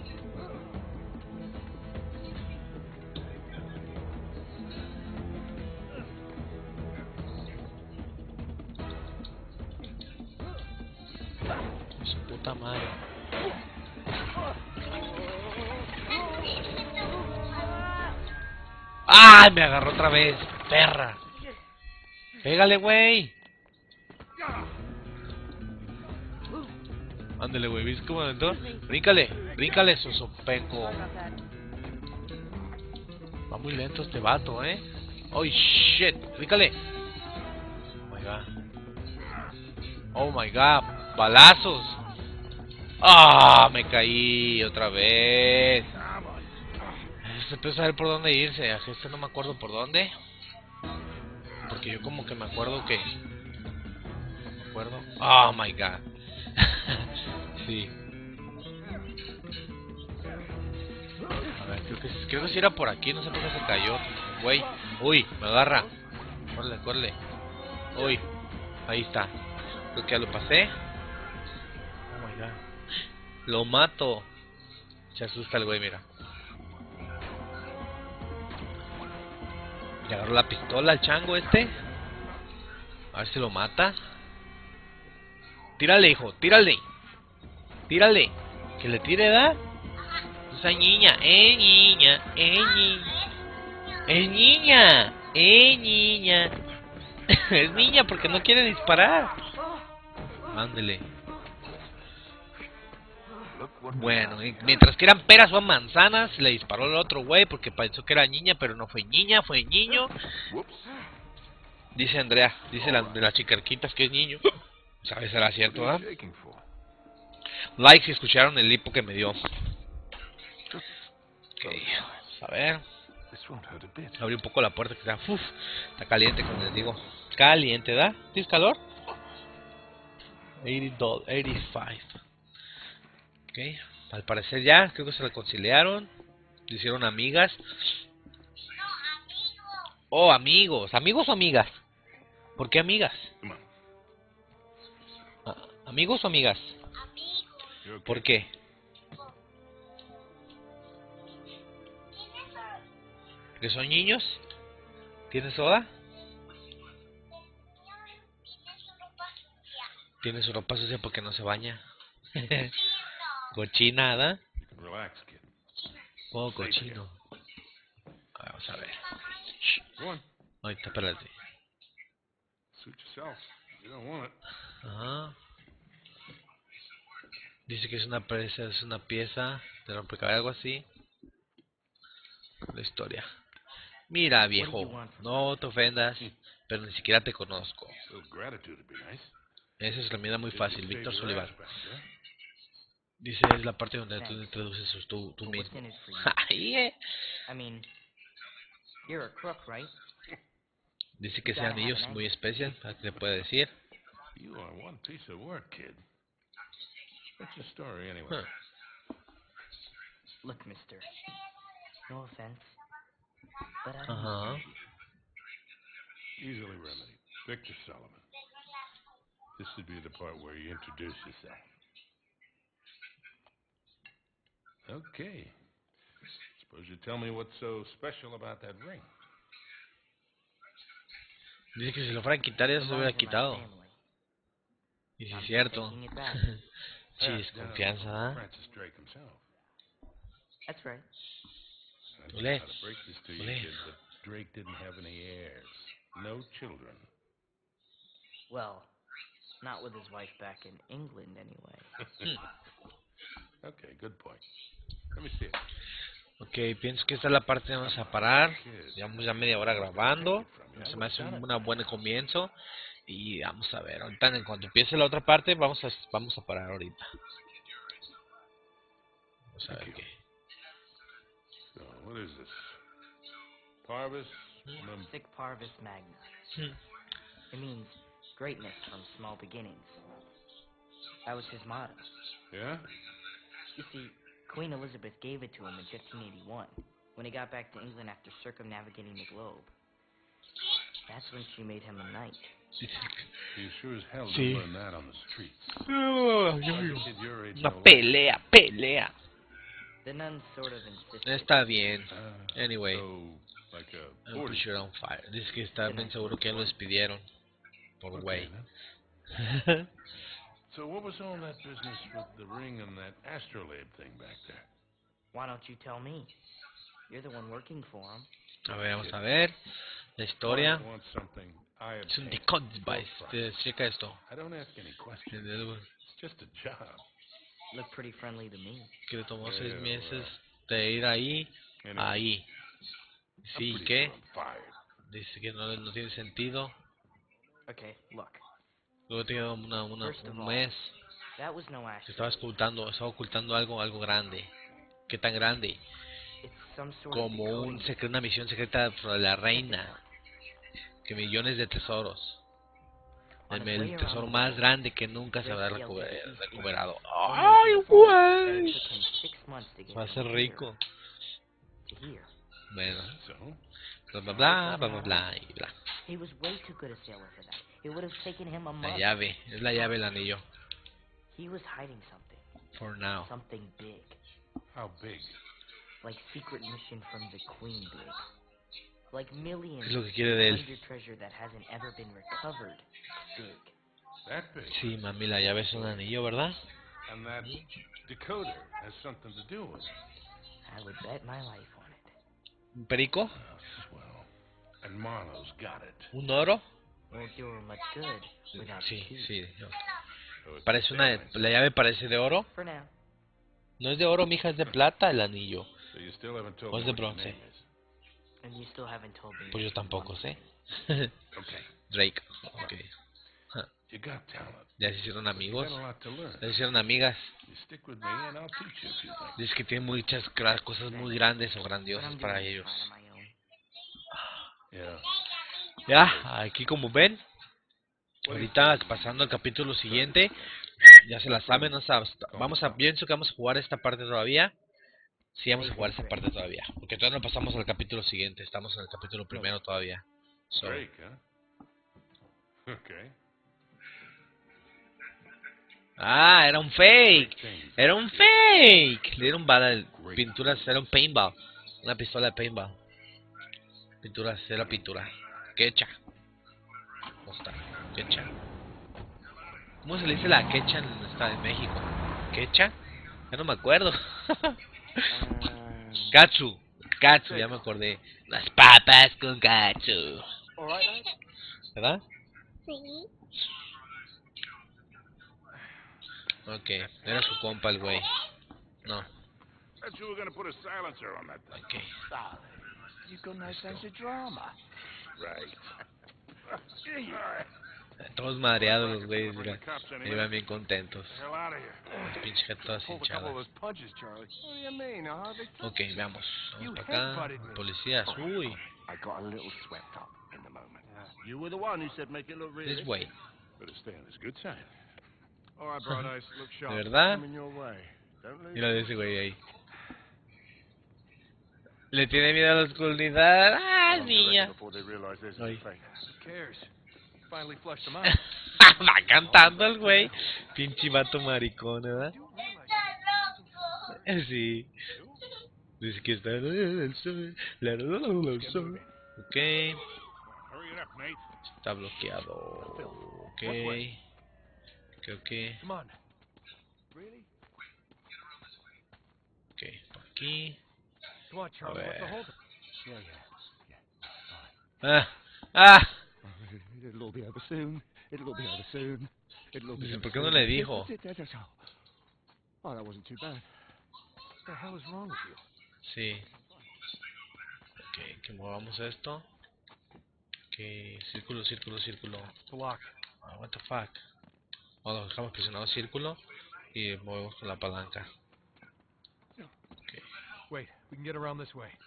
Speaker 1: Su puta madre. ¡Ay! Me agarró otra vez, perra. Pégale, güey. Ándale, güey, ¿viste cómo aventó? Bríncale, bríncale, sosopenco. Va muy lento este vato, Oh shit, bríncale. Oh my god. Oh my god, balazos. Ah, me caí otra vez. Se empieza a ver por dónde irse. A este no me acuerdo por dónde. Porque yo como que me acuerdo que... ¿Me acuerdo? Oh my god. Sí. A ver, creo que sí era por aquí. No sé por qué se cayó. Güey. Uy, me agarra. Córrele, córrele. Uy. Ahí está. Creo que ya lo pasé. Oh my god. Lo mato. Se asusta el güey, mira. Le agarró la pistola al chango este. A ver si lo mata. Tírale, hijo, tírale. Tírale. Que le tire, ¿da? Esa niña, niña, niña. Es niña, niña. Es niña porque no quiere disparar. Ándele. Bueno, y mientras que eran peras o manzanas, le disparó al otro güey porque pensó que era niña, pero no fue niña, fue niño. Dice Andrea, dice la de las chicarquitas que es niño. ¿Sabes? Será cierto, ¿verdad? Like si escucharon el lipo que me dio. Ok, vamos a ver. Abrí un poco la puerta que está caliente, como les digo. Caliente, ¿da? ¿Tienes calor? 82, 85. Ok, al parecer ya, creo que se reconciliaron. Se hicieron amigas. Oh, amigos. ¿Amigos o amigas? ¿Por qué amigas? ¿Amigos o amigas? ¿Por qué? ¿Que son niños? ¿Tienes soda? Tiene su ropa sucia porque no se baña. Cochinada.
Speaker 5: Relax, kid.
Speaker 1: Oh, cochino. Vamos a ver.
Speaker 5: Go on.
Speaker 1: Ahorita, espérate.
Speaker 5: Suit yourself. You don't want it.
Speaker 1: Ajá. Dice que es una pieza de rompecabezas, algo así. La historia. Mira,
Speaker 7: What do you
Speaker 1: viejo,
Speaker 7: want from
Speaker 1: no te ofendas, pero ni siquiera te conozco.
Speaker 5: A little gratitude would be nice.
Speaker 1: Esa es la medida muy
Speaker 5: Didn't
Speaker 1: fácil,
Speaker 5: save
Speaker 1: Víctor
Speaker 5: your
Speaker 1: Sullivan.
Speaker 5: ass back there.
Speaker 1: Dice, es la parte donde tú
Speaker 7: Thanks.
Speaker 1: introduces tú
Speaker 7: But what's
Speaker 1: mismo.
Speaker 7: in it for you?
Speaker 1: Ay,
Speaker 7: I mean, you're a crook, right?
Speaker 1: Dice que ese
Speaker 7: Gotta have
Speaker 1: anillo
Speaker 7: an
Speaker 1: es muy
Speaker 7: angle.
Speaker 1: especial, ¿qué le puede decir?
Speaker 5: You are one piece of work, kid. What's your story, anyway?
Speaker 1: Huh.
Speaker 7: Look, mister. No offense. But I don't
Speaker 1: Ajá.
Speaker 5: Easily remedied. Victor Sullivan. This would be the part where you introduce yourself. Okay. Suppose you tell me what's so special about that ring.
Speaker 1: Dice que si lo fueran a quitar ya se lo hubiera
Speaker 7: belongs to my
Speaker 1: quitado.
Speaker 7: family.
Speaker 1: Y sí
Speaker 7: I'm
Speaker 1: es
Speaker 7: just
Speaker 1: cierto.
Speaker 7: taking it back.
Speaker 1: Sí,
Speaker 5: Passed
Speaker 1: es
Speaker 5: down
Speaker 1: confianza,
Speaker 5: from
Speaker 1: ¿ah?
Speaker 5: Francis Drake himself.
Speaker 7: That's right.
Speaker 5: I don't
Speaker 1: Olé.
Speaker 5: know how to break this to you,
Speaker 1: Olé.
Speaker 5: kid, but Drake didn't have any heirs. No children.
Speaker 7: Well, not with his wife back in England, anyway.
Speaker 5: Okay, good point. Let me see it.
Speaker 1: Ok, pienso que esta es la parte que vamos a parar. Llevamos ya media hora grabando. Se me hace un buen comienzo. Y vamos a ver, ahorita en cuanto empiece la otra parte, vamos a parar ahorita. Vamos a ver qué.
Speaker 5: So, what is this? Parvis?
Speaker 7: Sic Parvis Magna.
Speaker 1: Hmm.
Speaker 7: It means greatness from small beginnings. That was his motto.
Speaker 5: Yeah?
Speaker 7: You see, Queen Elizabeth gave it to him in 1581, when he got back to England after circumnavigating the globe. That's when she made him a knight.
Speaker 5: You sure as hell
Speaker 1: Sí.
Speaker 5: didn't learn that on the streets. Kid your age,
Speaker 1: Una
Speaker 5: no
Speaker 1: pelea.
Speaker 7: The nuns sort of insisted.
Speaker 1: Está bien.
Speaker 5: way.
Speaker 1: Anyway,
Speaker 5: So, like a
Speaker 1: I'm
Speaker 5: 40.
Speaker 1: pretty sure on fire. Dice que está bien seguro que ya lo despidieron. Por
Speaker 5: Okay,
Speaker 1: güey.
Speaker 5: then. So what was all that business with the ring and that astrolabe thing back there?
Speaker 7: Why don't you tell me? You're the one working for him.
Speaker 1: A ver, vamos a ver. La historia.
Speaker 5: Client wants something, I
Speaker 1: Es un
Speaker 5: obtain.
Speaker 1: decode
Speaker 5: No
Speaker 1: device.
Speaker 5: price.
Speaker 1: Checa esto.
Speaker 5: I don't ask any questions. It's just a job.
Speaker 7: Look pretty friendly to me.
Speaker 1: Que le tomó 6
Speaker 5: Yeah,
Speaker 1: meses
Speaker 5: well.
Speaker 1: de ir ahí
Speaker 5: Anyway,
Speaker 1: a ahí.
Speaker 5: I'm
Speaker 1: Sí,
Speaker 5: pretty
Speaker 1: ¿qué?
Speaker 5: sure I'm fired.
Speaker 1: Dice que no tiene sentido.
Speaker 7: Okay, look.
Speaker 1: Luego tiene
Speaker 7: First of
Speaker 1: un
Speaker 7: all,
Speaker 1: mes.
Speaker 7: that was no
Speaker 1: Se estaba
Speaker 7: accident.
Speaker 1: ocultando algo grande. ¿Qué tan grande?
Speaker 7: It's some sort
Speaker 1: Como
Speaker 7: of decoding
Speaker 1: una misión secreta de la reina.
Speaker 7: device.
Speaker 1: Que millones de tesoros.
Speaker 7: On his
Speaker 1: El
Speaker 7: way around
Speaker 1: tesoro
Speaker 7: the
Speaker 1: más
Speaker 7: world,
Speaker 1: grande que nunca se
Speaker 7: Drake
Speaker 1: habrá
Speaker 7: failed to defeat
Speaker 1: recuperado.
Speaker 7: England.
Speaker 1: ¡Ay,
Speaker 7: Only to
Speaker 1: güey!
Speaker 7: that it took him 6 months to get
Speaker 1: Va a
Speaker 7: from
Speaker 1: ser
Speaker 7: here
Speaker 1: rico.
Speaker 7: to here.
Speaker 1: Bueno,
Speaker 5: So,
Speaker 1: bla bla y bla.
Speaker 7: He was way too good a sailor for that. It would have taken him a
Speaker 1: La
Speaker 7: month.
Speaker 1: llave, es la llave el anillo.
Speaker 7: He was hiding something.
Speaker 1: For now.
Speaker 7: Something big.
Speaker 5: how big?
Speaker 7: Like secret mission from the Queen big. Like millions
Speaker 1: Es lo que quiere de él.
Speaker 7: under treasure that hasn't ever been recovered. Big.
Speaker 5: That big?
Speaker 1: Sí, mami, la llave es un anillo, ¿verdad?
Speaker 5: And that decoder has something to do with it.
Speaker 7: I would bet my life on it.
Speaker 1: ¿Un perico?
Speaker 5: Oh, swell. And Marlowe's got it.
Speaker 1: ¿Un oro?
Speaker 7: Won't do her much good without
Speaker 1: Sí,
Speaker 7: the key.
Speaker 1: sí.
Speaker 5: So it's
Speaker 1: Parece una...
Speaker 5: damaged.
Speaker 1: La llave parece de oro.
Speaker 7: For now.
Speaker 1: No es de oro, mija, es de plata el anillo.
Speaker 5: So you still haven't told
Speaker 1: O
Speaker 5: me
Speaker 1: es de
Speaker 5: what your
Speaker 1: bronce.
Speaker 5: name is.
Speaker 7: And you still haven't told me.
Speaker 1: Pues yo tampoco sé.
Speaker 5: Okay.
Speaker 1: Drake. Ok.
Speaker 5: You got talent.
Speaker 1: Ya se hicieron
Speaker 5: But you
Speaker 1: amigos.
Speaker 5: got a lot to learn.
Speaker 1: Ya se hicieron amigas.
Speaker 5: You stick with me and I'll teach you a few things.
Speaker 1: Dice que tiene muchas cosas muy grandes o grandiosas para ellos.
Speaker 5: Yeah.
Speaker 1: Ya, aquí como ven, ahorita pasando al capítulo siguiente, ya se la saben, pienso que vamos a jugar esta parte todavía. Sí, vamos a jugar esta parte todavía, porque todavía no pasamos al capítulo siguiente, estamos en el capítulo primero todavía. So,
Speaker 5: Drake, huh? Okay.
Speaker 1: era un fake,
Speaker 5: Things.
Speaker 1: era un fake. Le dieron pinturas, era un paintball, una pistola de paintball. Pinturas, era pintura. Quecha. ¿Cómo está? Quecha. ¿Cómo se le dice la quecha en el estado de México? ¿Quecha? Ya no me acuerdo. Katsu. Katsu, ya me acordé. Las papas con katsu. ¿Verdad?
Speaker 6: Sí.
Speaker 1: Ok, era su compa el güey. No,
Speaker 5: Thought you were gonna put a silencer on that thing.
Speaker 1: ok.
Speaker 3: You've got no sense of drama.
Speaker 5: Right.
Speaker 1: Todos madreados los güeyes,
Speaker 5: Bring the
Speaker 1: mira.
Speaker 5: cops
Speaker 1: Ahí
Speaker 5: anyway.
Speaker 1: van bien contentos.
Speaker 5: Hell out of here.
Speaker 1: Las pinches jetas todas
Speaker 3: Pulled a couple of
Speaker 1: hinchadas.
Speaker 3: those punches, Charlie. What do you mean? I hardly touched
Speaker 1: Ok, veamos.
Speaker 3: You
Speaker 1: Vamos para acá.
Speaker 3: headbutted me.
Speaker 1: Policías. Uy.
Speaker 3: I got a little swept up in the moment.
Speaker 4: You were the one who said make it look
Speaker 1: This way.
Speaker 5: Better stay on his good side.
Speaker 3: All right, Brighteyes, look sharp.
Speaker 1: ¿De verdad?
Speaker 3: Coming your way. Don't lose.
Speaker 1: Mira de ese güey ahí. Le tiene miedo a la oscuridad. ¡Ah, niña!
Speaker 5: Before they realize there's a
Speaker 1: Ay.
Speaker 5: fake.
Speaker 3: Who cares? Finally flushed them out.
Speaker 1: Va cantando el güey. Pinche vato maricón, ¿verdad? Sí. Dice que está el sol. El sol. Ok.
Speaker 5: Hurry it up, mate.
Speaker 1: Está bloqueado. Ok. Creo que.
Speaker 3: Come on. Really?
Speaker 1: Ok, por aquí.
Speaker 3: Come on, Charlie. What's the
Speaker 1: ver.
Speaker 3: hold? Yeah.
Speaker 1: Ah, ah.
Speaker 3: It'll all be over soon. It'll all be over soon. It'll all be
Speaker 1: Dice,
Speaker 3: over
Speaker 1: ¿por qué no
Speaker 3: soon.
Speaker 1: le dijo?
Speaker 3: Oh, that wasn't too bad. What the hell is wrong with you?
Speaker 1: Sí. Ok, que movamos esto. Ok, círculo, círculo, círculo.
Speaker 3: The lock.
Speaker 1: Ah, what the fuck. Lo dejamos presionado círculo y movemos con la palanca.
Speaker 3: Wait, we can get around this way.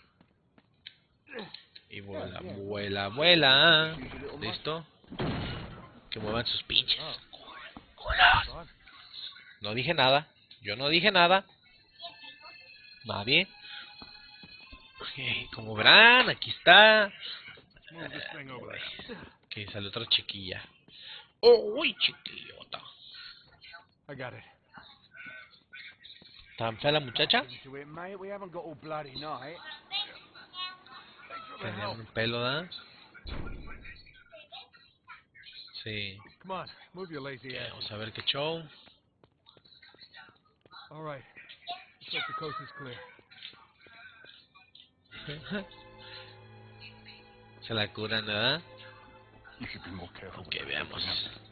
Speaker 1: Y vuela, vuela, vuela. ¿Listo? Que muevan sus pinches. ¡Culos! No dije nada. Yo no dije nada. Nadie. Ok, como verán, aquí está.
Speaker 5: Move this thing over there.
Speaker 1: Que sale otra chiquilla. ¡Uy, chiquillota!
Speaker 3: I got it.
Speaker 1: ¿Tan fea la muchacha?
Speaker 3: Into it, mate. We haven't got all bloody night.
Speaker 1: Tenía un pelo, ¿da? Sí.
Speaker 3: Come on, move your lazy
Speaker 1: Ok,
Speaker 3: ass.
Speaker 1: vamos a ver qué show.
Speaker 3: All right. Looks like the coast is clear.
Speaker 1: Se la curan, ¿verdad?
Speaker 3: You should be more careful.
Speaker 1: Ok, veamos.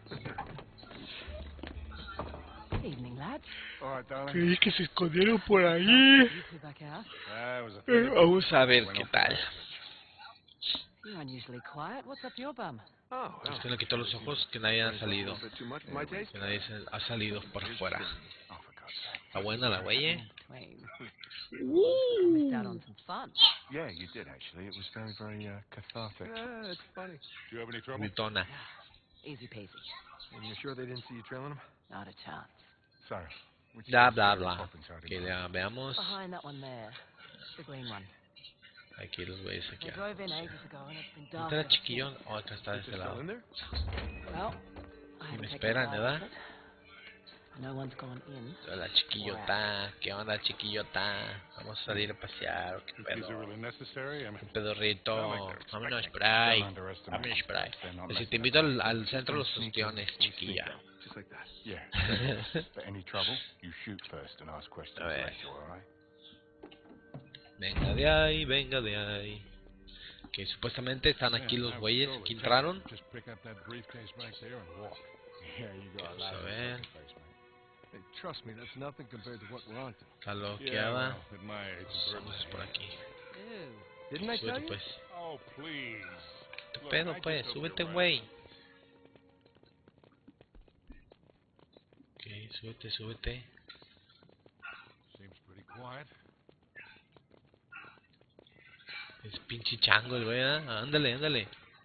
Speaker 2: Evening, lads.
Speaker 3: All right, darling.
Speaker 1: Creí que se escondieron por ahí.
Speaker 2: You two back out.
Speaker 5: That was a
Speaker 1: Vamos a ver qué tal.
Speaker 2: You're unusually quiet. What's up your bum?
Speaker 3: Oh,
Speaker 1: Es que le quitó los ojos, que nadie ha salido.
Speaker 3: bit too much for my taste.
Speaker 1: Que nadie ha salido por afuera.
Speaker 3: Oh, for God's sake.
Speaker 1: Está buena la güey.
Speaker 2: Twain. Missed out on some fun.
Speaker 3: Yeah, you did actually. It was very, very cathartic. Yeah, it's funny.
Speaker 5: Do you have any trouble?
Speaker 1: Gritona.
Speaker 2: Easy peasy.
Speaker 3: And you're sure they didn't see you trailing them?
Speaker 2: Not a chance.
Speaker 3: Sorry. Which
Speaker 1: Bla
Speaker 3: is
Speaker 1: bla
Speaker 3: the
Speaker 1: bla.
Speaker 3: top inside
Speaker 1: Que
Speaker 3: of
Speaker 1: ya veamos.
Speaker 2: Behind that one there. The green one.
Speaker 1: Aquí los güeyes aquí.
Speaker 2: They drove in ages ago and it's been dark.
Speaker 1: ¿Está el
Speaker 2: ever since.
Speaker 1: chiquillón? Oh, acá está de
Speaker 3: Is
Speaker 1: este
Speaker 3: it still
Speaker 1: lado.
Speaker 3: in there?
Speaker 2: Well, I
Speaker 1: Y
Speaker 2: haven't
Speaker 1: me
Speaker 2: taken
Speaker 1: esperan,
Speaker 2: a
Speaker 1: ¿verdad?
Speaker 2: look at it. No one's gone in.
Speaker 1: Hola chiquillota. ¿Qué onda chiquillota? Vamos a salir a pasear. ¿O ¿Qué
Speaker 5: Is it
Speaker 1: pedo?
Speaker 5: really necessary? I mean,
Speaker 1: ¿Qué pedorrito? Vámonos por
Speaker 3: Don't
Speaker 1: ahí.
Speaker 3: underestimate
Speaker 1: Vámonos por ahí.
Speaker 3: They're not
Speaker 1: Pues si
Speaker 3: messing
Speaker 1: te
Speaker 3: up.
Speaker 1: invito al centro de los ostiones, chiquilla.
Speaker 3: Just like that. Yeah. But any trouble, you shoot first and ask questions
Speaker 1: A ver.
Speaker 3: later, all right?
Speaker 1: Venga de ahí, venga de ahí. Que supuestamente están aquí los güeyes que entraron.
Speaker 5: just pick up that briefcase back there and walk.
Speaker 3: Yeah, you got
Speaker 1: Vamos a ver.
Speaker 3: Hey, trust me, that's nothing compared to what we're on to.
Speaker 1: Está
Speaker 5: Yeah,
Speaker 1: bloqueada.
Speaker 5: well, at my age, it's
Speaker 1: Vamos por aquí.
Speaker 2: Ew.
Speaker 3: Didn't I tell
Speaker 1: Súbete
Speaker 3: you?
Speaker 1: pues.
Speaker 5: Oh, please.
Speaker 1: ¿Qué
Speaker 5: Look,
Speaker 1: pedo
Speaker 5: I
Speaker 1: pues?
Speaker 5: just
Speaker 1: Súbete,
Speaker 5: overreacted.
Speaker 1: güey. Ok, súbete, súbete.
Speaker 5: Seems pretty quiet.
Speaker 1: Es pinche chango el güey, ¿eh? Ándale, ándale.
Speaker 3: You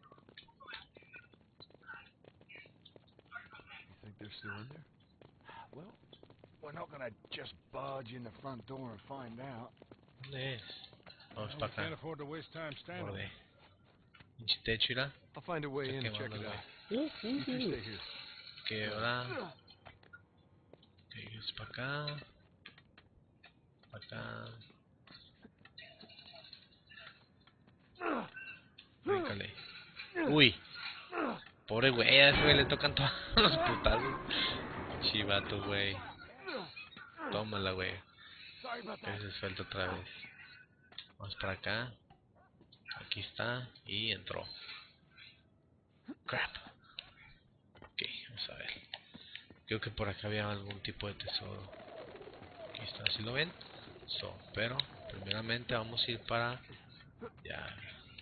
Speaker 3: think they're still in there? Well, we're not gonna just barge in the front door and find out.
Speaker 1: ¿Dónde es? Vamos
Speaker 5: We
Speaker 1: para
Speaker 5: can't
Speaker 1: acá.
Speaker 5: afford to waste time standing.
Speaker 1: Borde. Pinche techo, mira.
Speaker 3: I'll find a way
Speaker 1: Está
Speaker 3: in and check
Speaker 1: quemando
Speaker 3: it
Speaker 1: el
Speaker 3: out.
Speaker 1: güey.
Speaker 3: You two stay here.
Speaker 1: Que ahora. Ok, es para acá. Para acá. Bríncale. Uy. Pobre güey, a ese güey le tocan todos los putazos. Chivato, güey. Tómala, güey. Ese es suelto otra vez. Vamos para acá. Aquí está. Y entró. Crap. Ok, vamos a ver. Creo que por acá había algún tipo de tesoro. Aquí está, ¿sí lo ven? So, pero primeramente vamos a ir para Ya.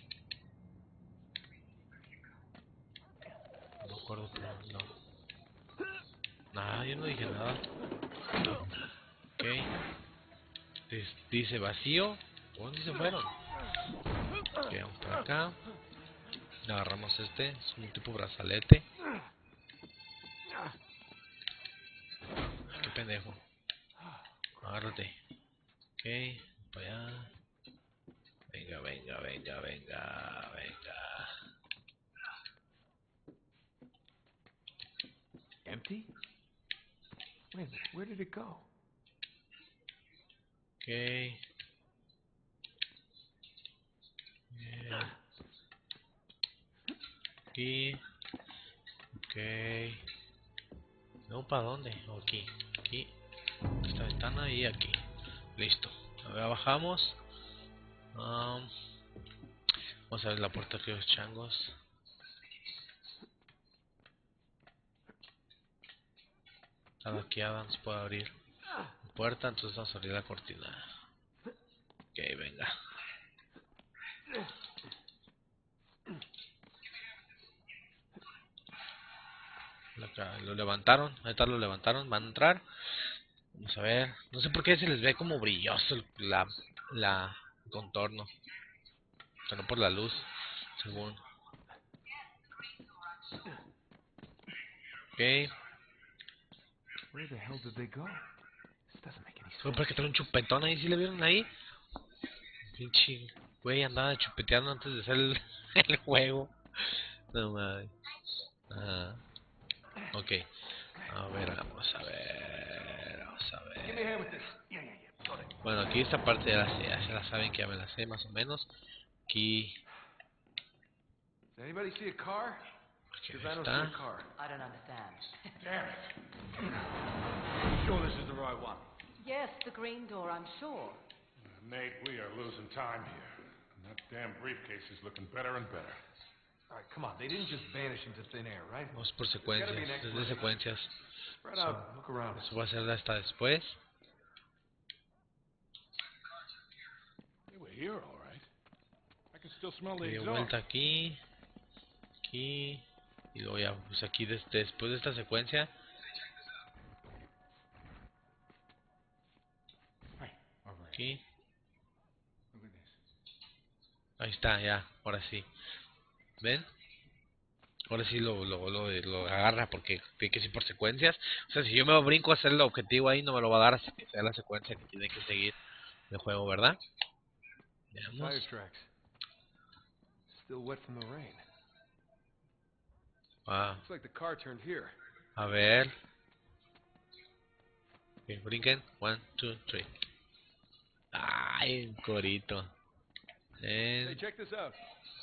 Speaker 1: No me acuerdo, pero no. Nada, yo no dije nada. Ok. Dice vacío. ¿Dónde se fueron? Ok, vamos por acá. Agarramos este. Es un tipo brazalete. Qué pendejo. Agárrate. Ok, para allá. Venga, venga, venga, venga, venga.
Speaker 3: Empty? Wait a minute, where did it go?
Speaker 1: Ok. Aquí. Ok. No, ¿para dónde? Aquí. Aquí. Esta ventana y aquí. Listo. A ver, bajamos. Vamos a ver la puerta de los changos. Está laqueada, no se puede abrir la puerta, entonces vamos a abrir la cortina. Ok, venga. Lo levantaron, ahorita lo levantaron, van a entrar. Vamos a ver, no sé por qué se les ve como brilloso el contorno. Pero no por la luz, según. Ok.
Speaker 3: Where the hell did they go? This doesn't make any
Speaker 1: Fue
Speaker 3: sense.
Speaker 1: porque trae un chupetón ahí, ¿sí le vieron ahí? Pinche güey, andaba chupeteando antes de hacer el, el juego. No mames. Ajá. Ok. A ver, vamos a ver. Vamos a
Speaker 3: Give me a
Speaker 1: ver.
Speaker 3: hand with this. Yeah, got it.
Speaker 1: Bueno, aquí esta parte ya la sé, ya se la saben que ya me la sé más o menos. Aquí,
Speaker 3: Does anybody see a car?
Speaker 1: aquí
Speaker 3: Because I don't see
Speaker 1: está.
Speaker 3: a car.
Speaker 7: I don't understand.
Speaker 3: Damn it. Sure this is the right one.
Speaker 2: Yes, the green door, I'm sure.
Speaker 5: Nate, we are losing time here. And that damn briefcase is looking better and better.
Speaker 3: All right, come on. They didn't just vanish into thin air, right?
Speaker 1: Vamos por secuencias, es de secuencias.
Speaker 3: Spread out, look around.
Speaker 1: Eso va a ser hasta después.
Speaker 5: They were here, all right. I can still smell the
Speaker 1: Y de
Speaker 5: exhaust.
Speaker 1: vuelta aquí. Aquí. Y luego ya, pues aquí después de esta secuencia.
Speaker 5: Hey, over here.
Speaker 1: Aquí.
Speaker 5: Look at this.
Speaker 1: Ahí está, ya, ahora sí. ¿Ven? Ahora sí lo agarra porque tiene que ir por secuencias. O sea, si yo me brinco a hacer el objetivo ahí, no me lo va a dar hasta que sea la secuencia que tiene que seguir el juego, ¿verdad? Veamos.
Speaker 3: Tire tracks. Still wet from the rain.
Speaker 1: Ah,
Speaker 3: Looks like the car turned here.
Speaker 1: a ver. Ok, brinquen. 1, 2, 3. Ay, un corito.
Speaker 3: Hey, check this out.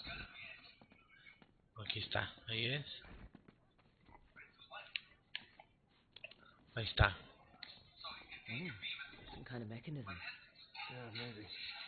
Speaker 1: Aquí está, ahí es. Ahí está.
Speaker 7: Some kind of mechanism.
Speaker 3: Yeah, maybe.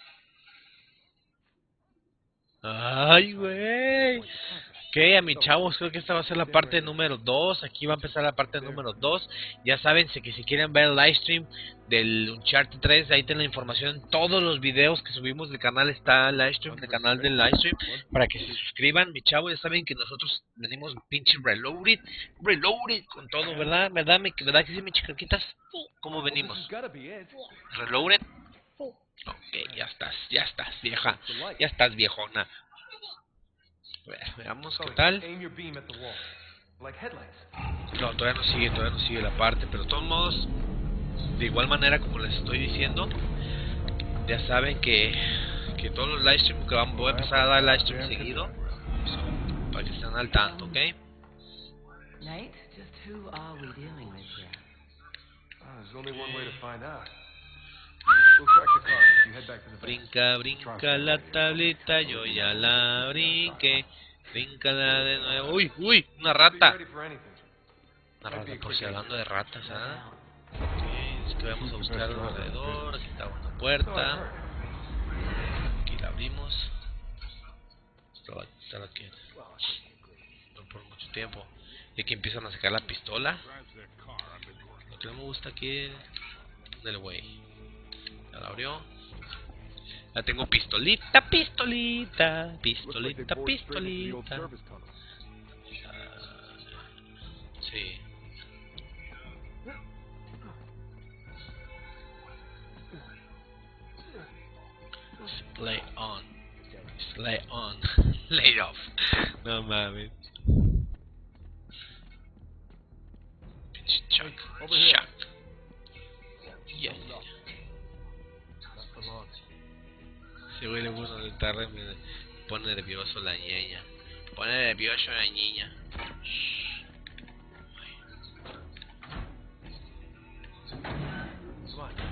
Speaker 1: Ay, güey. Ok, a mis chavos, creo que esta va a ser la parte número 2. Aquí va a empezar la parte número 2. Ya saben, que si quieren ver el live stream del Uncharted 3, ahí tienen la información en todos los videos que subimos del canal. Está el live stream, el canal del live stream, para que se suscriban. Mis chavos, ya saben que nosotros venimos pinche reloaded con todo, ¿verdad? ¿Verdad que sí, mis chicaquitas? ¿Cómo venimos?
Speaker 3: This has gotta be it.
Speaker 1: Reloaded. Ok, ya estás, vieja. Ya estás, viejona. A ver, veamos qué tal.
Speaker 3: Aim your beam at the wall. Like headlights.
Speaker 1: No, todavía no sigue la parte, pero de todos modos, de igual manera como les estoy diciendo, ya saben que todos los live streams que voy a empezar a dar live stream seguido, para que estén al tanto, ¿ok?
Speaker 7: Nate, just who are we dealing with here?
Speaker 3: There's only one way to find out. We'll track the car. You head back to the van.
Speaker 1: Brinca la tablita, yo ya la brinqué. Bríncala de nuevo. Uy, una
Speaker 3: Be
Speaker 1: rata.
Speaker 3: ready for anything.
Speaker 1: Una rata, por si hablando de ratas, ¿ah? Ok, es que vamos a buscar alrededor. Aquí está una puerta. Aquí la abrimos. Estaba quieta. No por mucho tiempo. Y aquí empiezan a sacar la pistola. Lo que no me gusta aquí del güey. Ya la abrió. Ya tengo pistolita, pistolita,
Speaker 3: Looks like they
Speaker 1: pistolita,
Speaker 3: bored straight into the old
Speaker 1: pistolita.
Speaker 3: service tunnel.
Speaker 1: Sí. Slay on. Slay on. Lay off. No mames. Chuck.
Speaker 3: Over here.
Speaker 1: Chuck. Yes.
Speaker 3: Not for long.
Speaker 1: Si güey le gusta el tarde, me pone nervioso la ñeña. Pone nervioso la niña.
Speaker 3: Come on.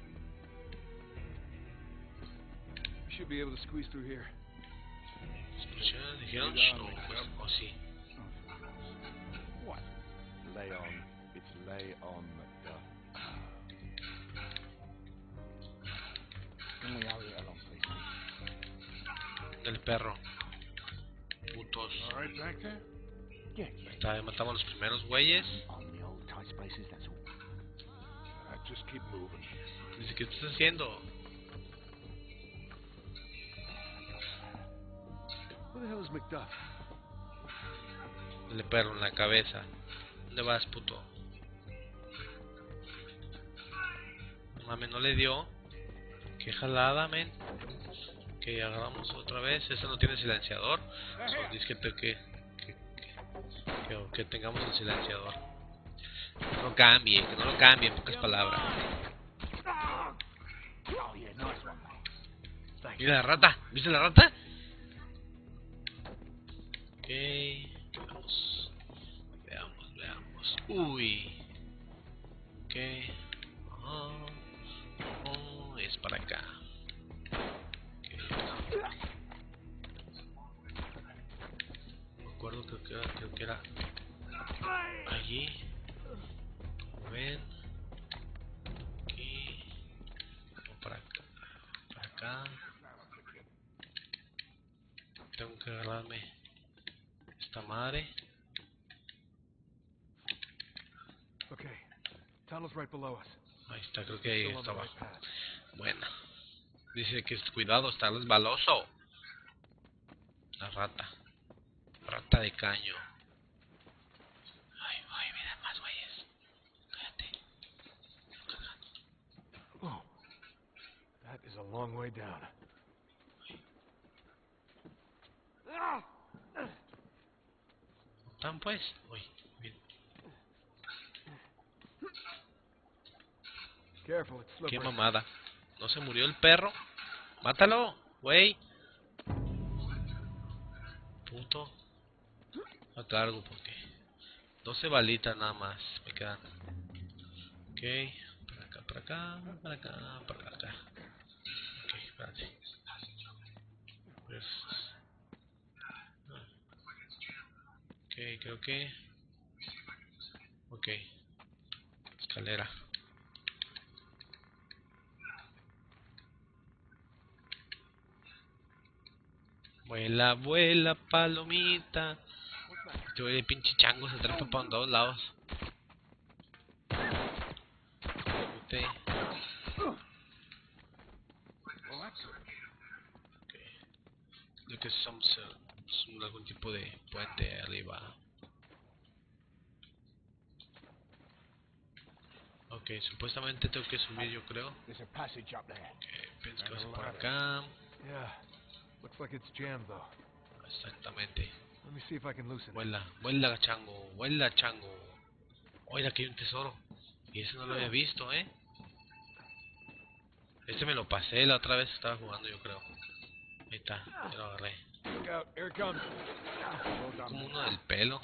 Speaker 3: We should be able to squeeze through here.
Speaker 1: ¿Escucharon? ¿Dijeron? No, pues, o sí.
Speaker 3: What? Lay on. It's lay on Macduff. Can we hurry along, please?
Speaker 1: Del perro. Putos.
Speaker 5: All right back there?
Speaker 1: Matamos a los primeros güeyes.
Speaker 3: On the old tight spaces, that's all.
Speaker 5: Just keep moving.
Speaker 1: Dice, ¿qué estás haciendo?
Speaker 3: Who the hell is Macduff?
Speaker 1: El perro en la cabeza. ¿Dónde vas, puto? No mames, no le dio. Qué jalada, men. Que agarramos otra vez. Ese no tiene silenciador. Dice que tengamos el silenciador. No lo cambie, que no lo cambie, en pocas palabras.
Speaker 3: Oh, yeah, nice one, mate.
Speaker 1: Mira la rata, ¿viste la rata? Ok, veamos. Uy. Ok. Es para acá. No me acuerdo, creo que era allí. Como ven. Aquí. O para acá. Para acá. Tengo que agarrarme esta madre.
Speaker 3: Okay, tunnel's right below us.
Speaker 1: Ahí está, creo que ahí
Speaker 3: Still on
Speaker 1: está
Speaker 3: the right
Speaker 1: abajo.
Speaker 3: path.
Speaker 1: Bueno. Dice que cuidado, está resbaloso. La rata. Rata de caño. Ay, mira más güeyes. Cállate.
Speaker 3: Oh, that is a long way down.
Speaker 1: ¿Están pues? Uy, bien.
Speaker 3: Careful, it's
Speaker 1: Qué
Speaker 3: slippery.
Speaker 1: mamada. ¿No se murió el perro? ¡Mátalo, güey! Punto. A cargo porque 12 balitas nada más me quedan. Ok. Para acá. Ok, espérate. Pues... Ok, creo que... Ok. Escalera. Vuela, vuela, palomita. Este güey de pinche chango se trepa para todos lados. Ok. Creo que somos algún tipo de puente arriba. Ok, supuestamente tengo que subir, yo creo.
Speaker 3: There's a passage up there.
Speaker 1: Ok, pienso que va a ser por acá.
Speaker 3: Yeah, looks like it's jammed though.
Speaker 1: Exactamente.
Speaker 3: Let me see if I can loosen it.
Speaker 1: Vuela chango. Oiga, aquí hay un tesoro. Y ese no lo había visto, Este me lo pasé la otra vez que estaba jugando, yo creo. Ahí está, ya lo agarré.
Speaker 3: Look out, here it comes. Well done,
Speaker 1: Como
Speaker 3: man.
Speaker 1: uno del pelo.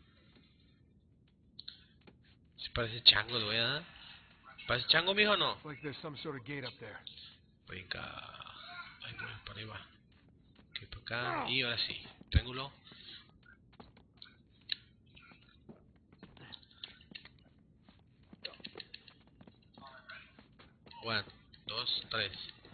Speaker 1: Si parece chango, le voy a dar. ¿Parece chango, mijo, o no?
Speaker 3: Looks like there's some sort of gate up there.
Speaker 1: Venga. Ahí voy, para arriba. Ok, para acá. Y ahora sí. Triángulo. 1, 2, 3.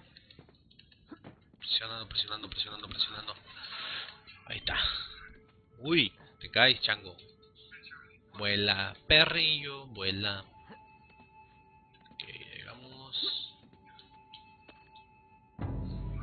Speaker 1: Presionando. Ahí está. Uy, te caes, chango. Vuela, perrillo, vuela. Ok, llegamos.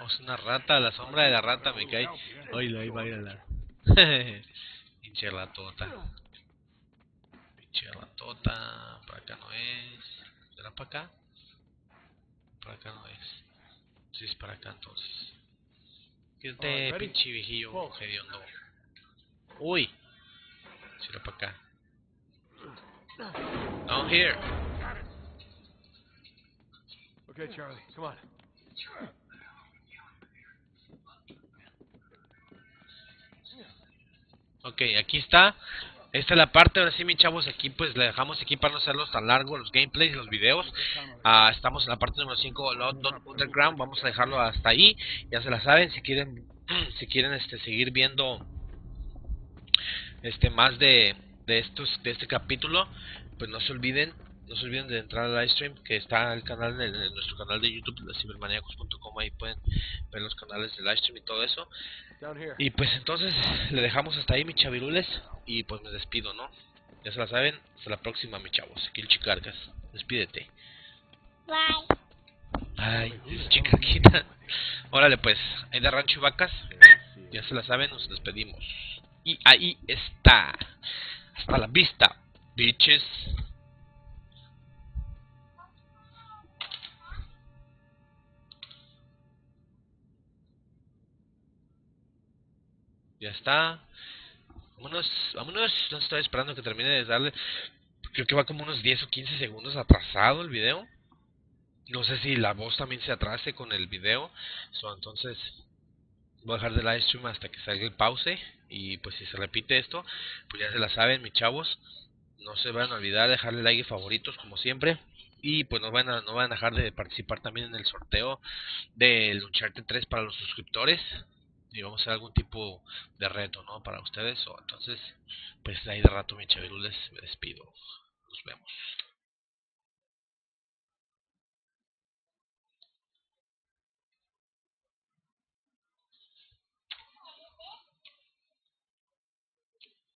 Speaker 1: Tenemos una rata, la sombra de la rata me cae. Oíla, ahí va, la. Pinche ratota. Pinche ratota. Para acá no es. ¿Será para acá? Para acá no es. Sí, es para acá entonces. Quédate, pinche viejillo hediondo. Uy. Será para acá. Down here.
Speaker 3: Okay, Charlie, come on.
Speaker 1: Ok, aquí está. Esta es la parte, ahora sí, mis chavos, aquí pues le dejamos aquí para no hacerlos tan largos los gameplays y los videos. Estamos en la parte número 5, London Underground, vamos a dejarlo hasta ahí. Ya se la saben, si quieren si quieren seguir viendo más de este capítulo, pues no se olviden de entrar al livestream que está el canal en nuestro canal de YouTube, cibermaniacos.com. Ahí pueden ver los canales de livestream y todo eso. Y pues entonces le dejamos hasta ahí, mis chavirules, y pues me despido, ¿no? Ya se la saben, hasta la próxima, mis chavos. Aquí el Chicarcas, despídete.
Speaker 6: Bye.
Speaker 1: Ay, chicarquita. Órale pues, ahí de Rancho y Vacas, ya se la saben, nos despedimos. Y ahí está. Hasta la vista, bitches. Ya está. Vámonos, vámonos. No estoy esperando que termine de darle. Creo que va como unos 10 o 15 segundos atrasado el video. No sé si la voz también se atrase con el video. Entonces voy a dejar de live stream hasta que salga el pause. Y pues si se repite esto, pues ya se la saben, mis chavos. No se van a olvidar de dejarle like y favoritos como siempre. Y pues no van a dejar de participar también en el sorteo del Uncharted 3 para los suscriptores. Y vamos a hacer algún tipo de reto, ¿no? Para ustedes. Entonces, pues ahí de rato, mis chavirules, me despido.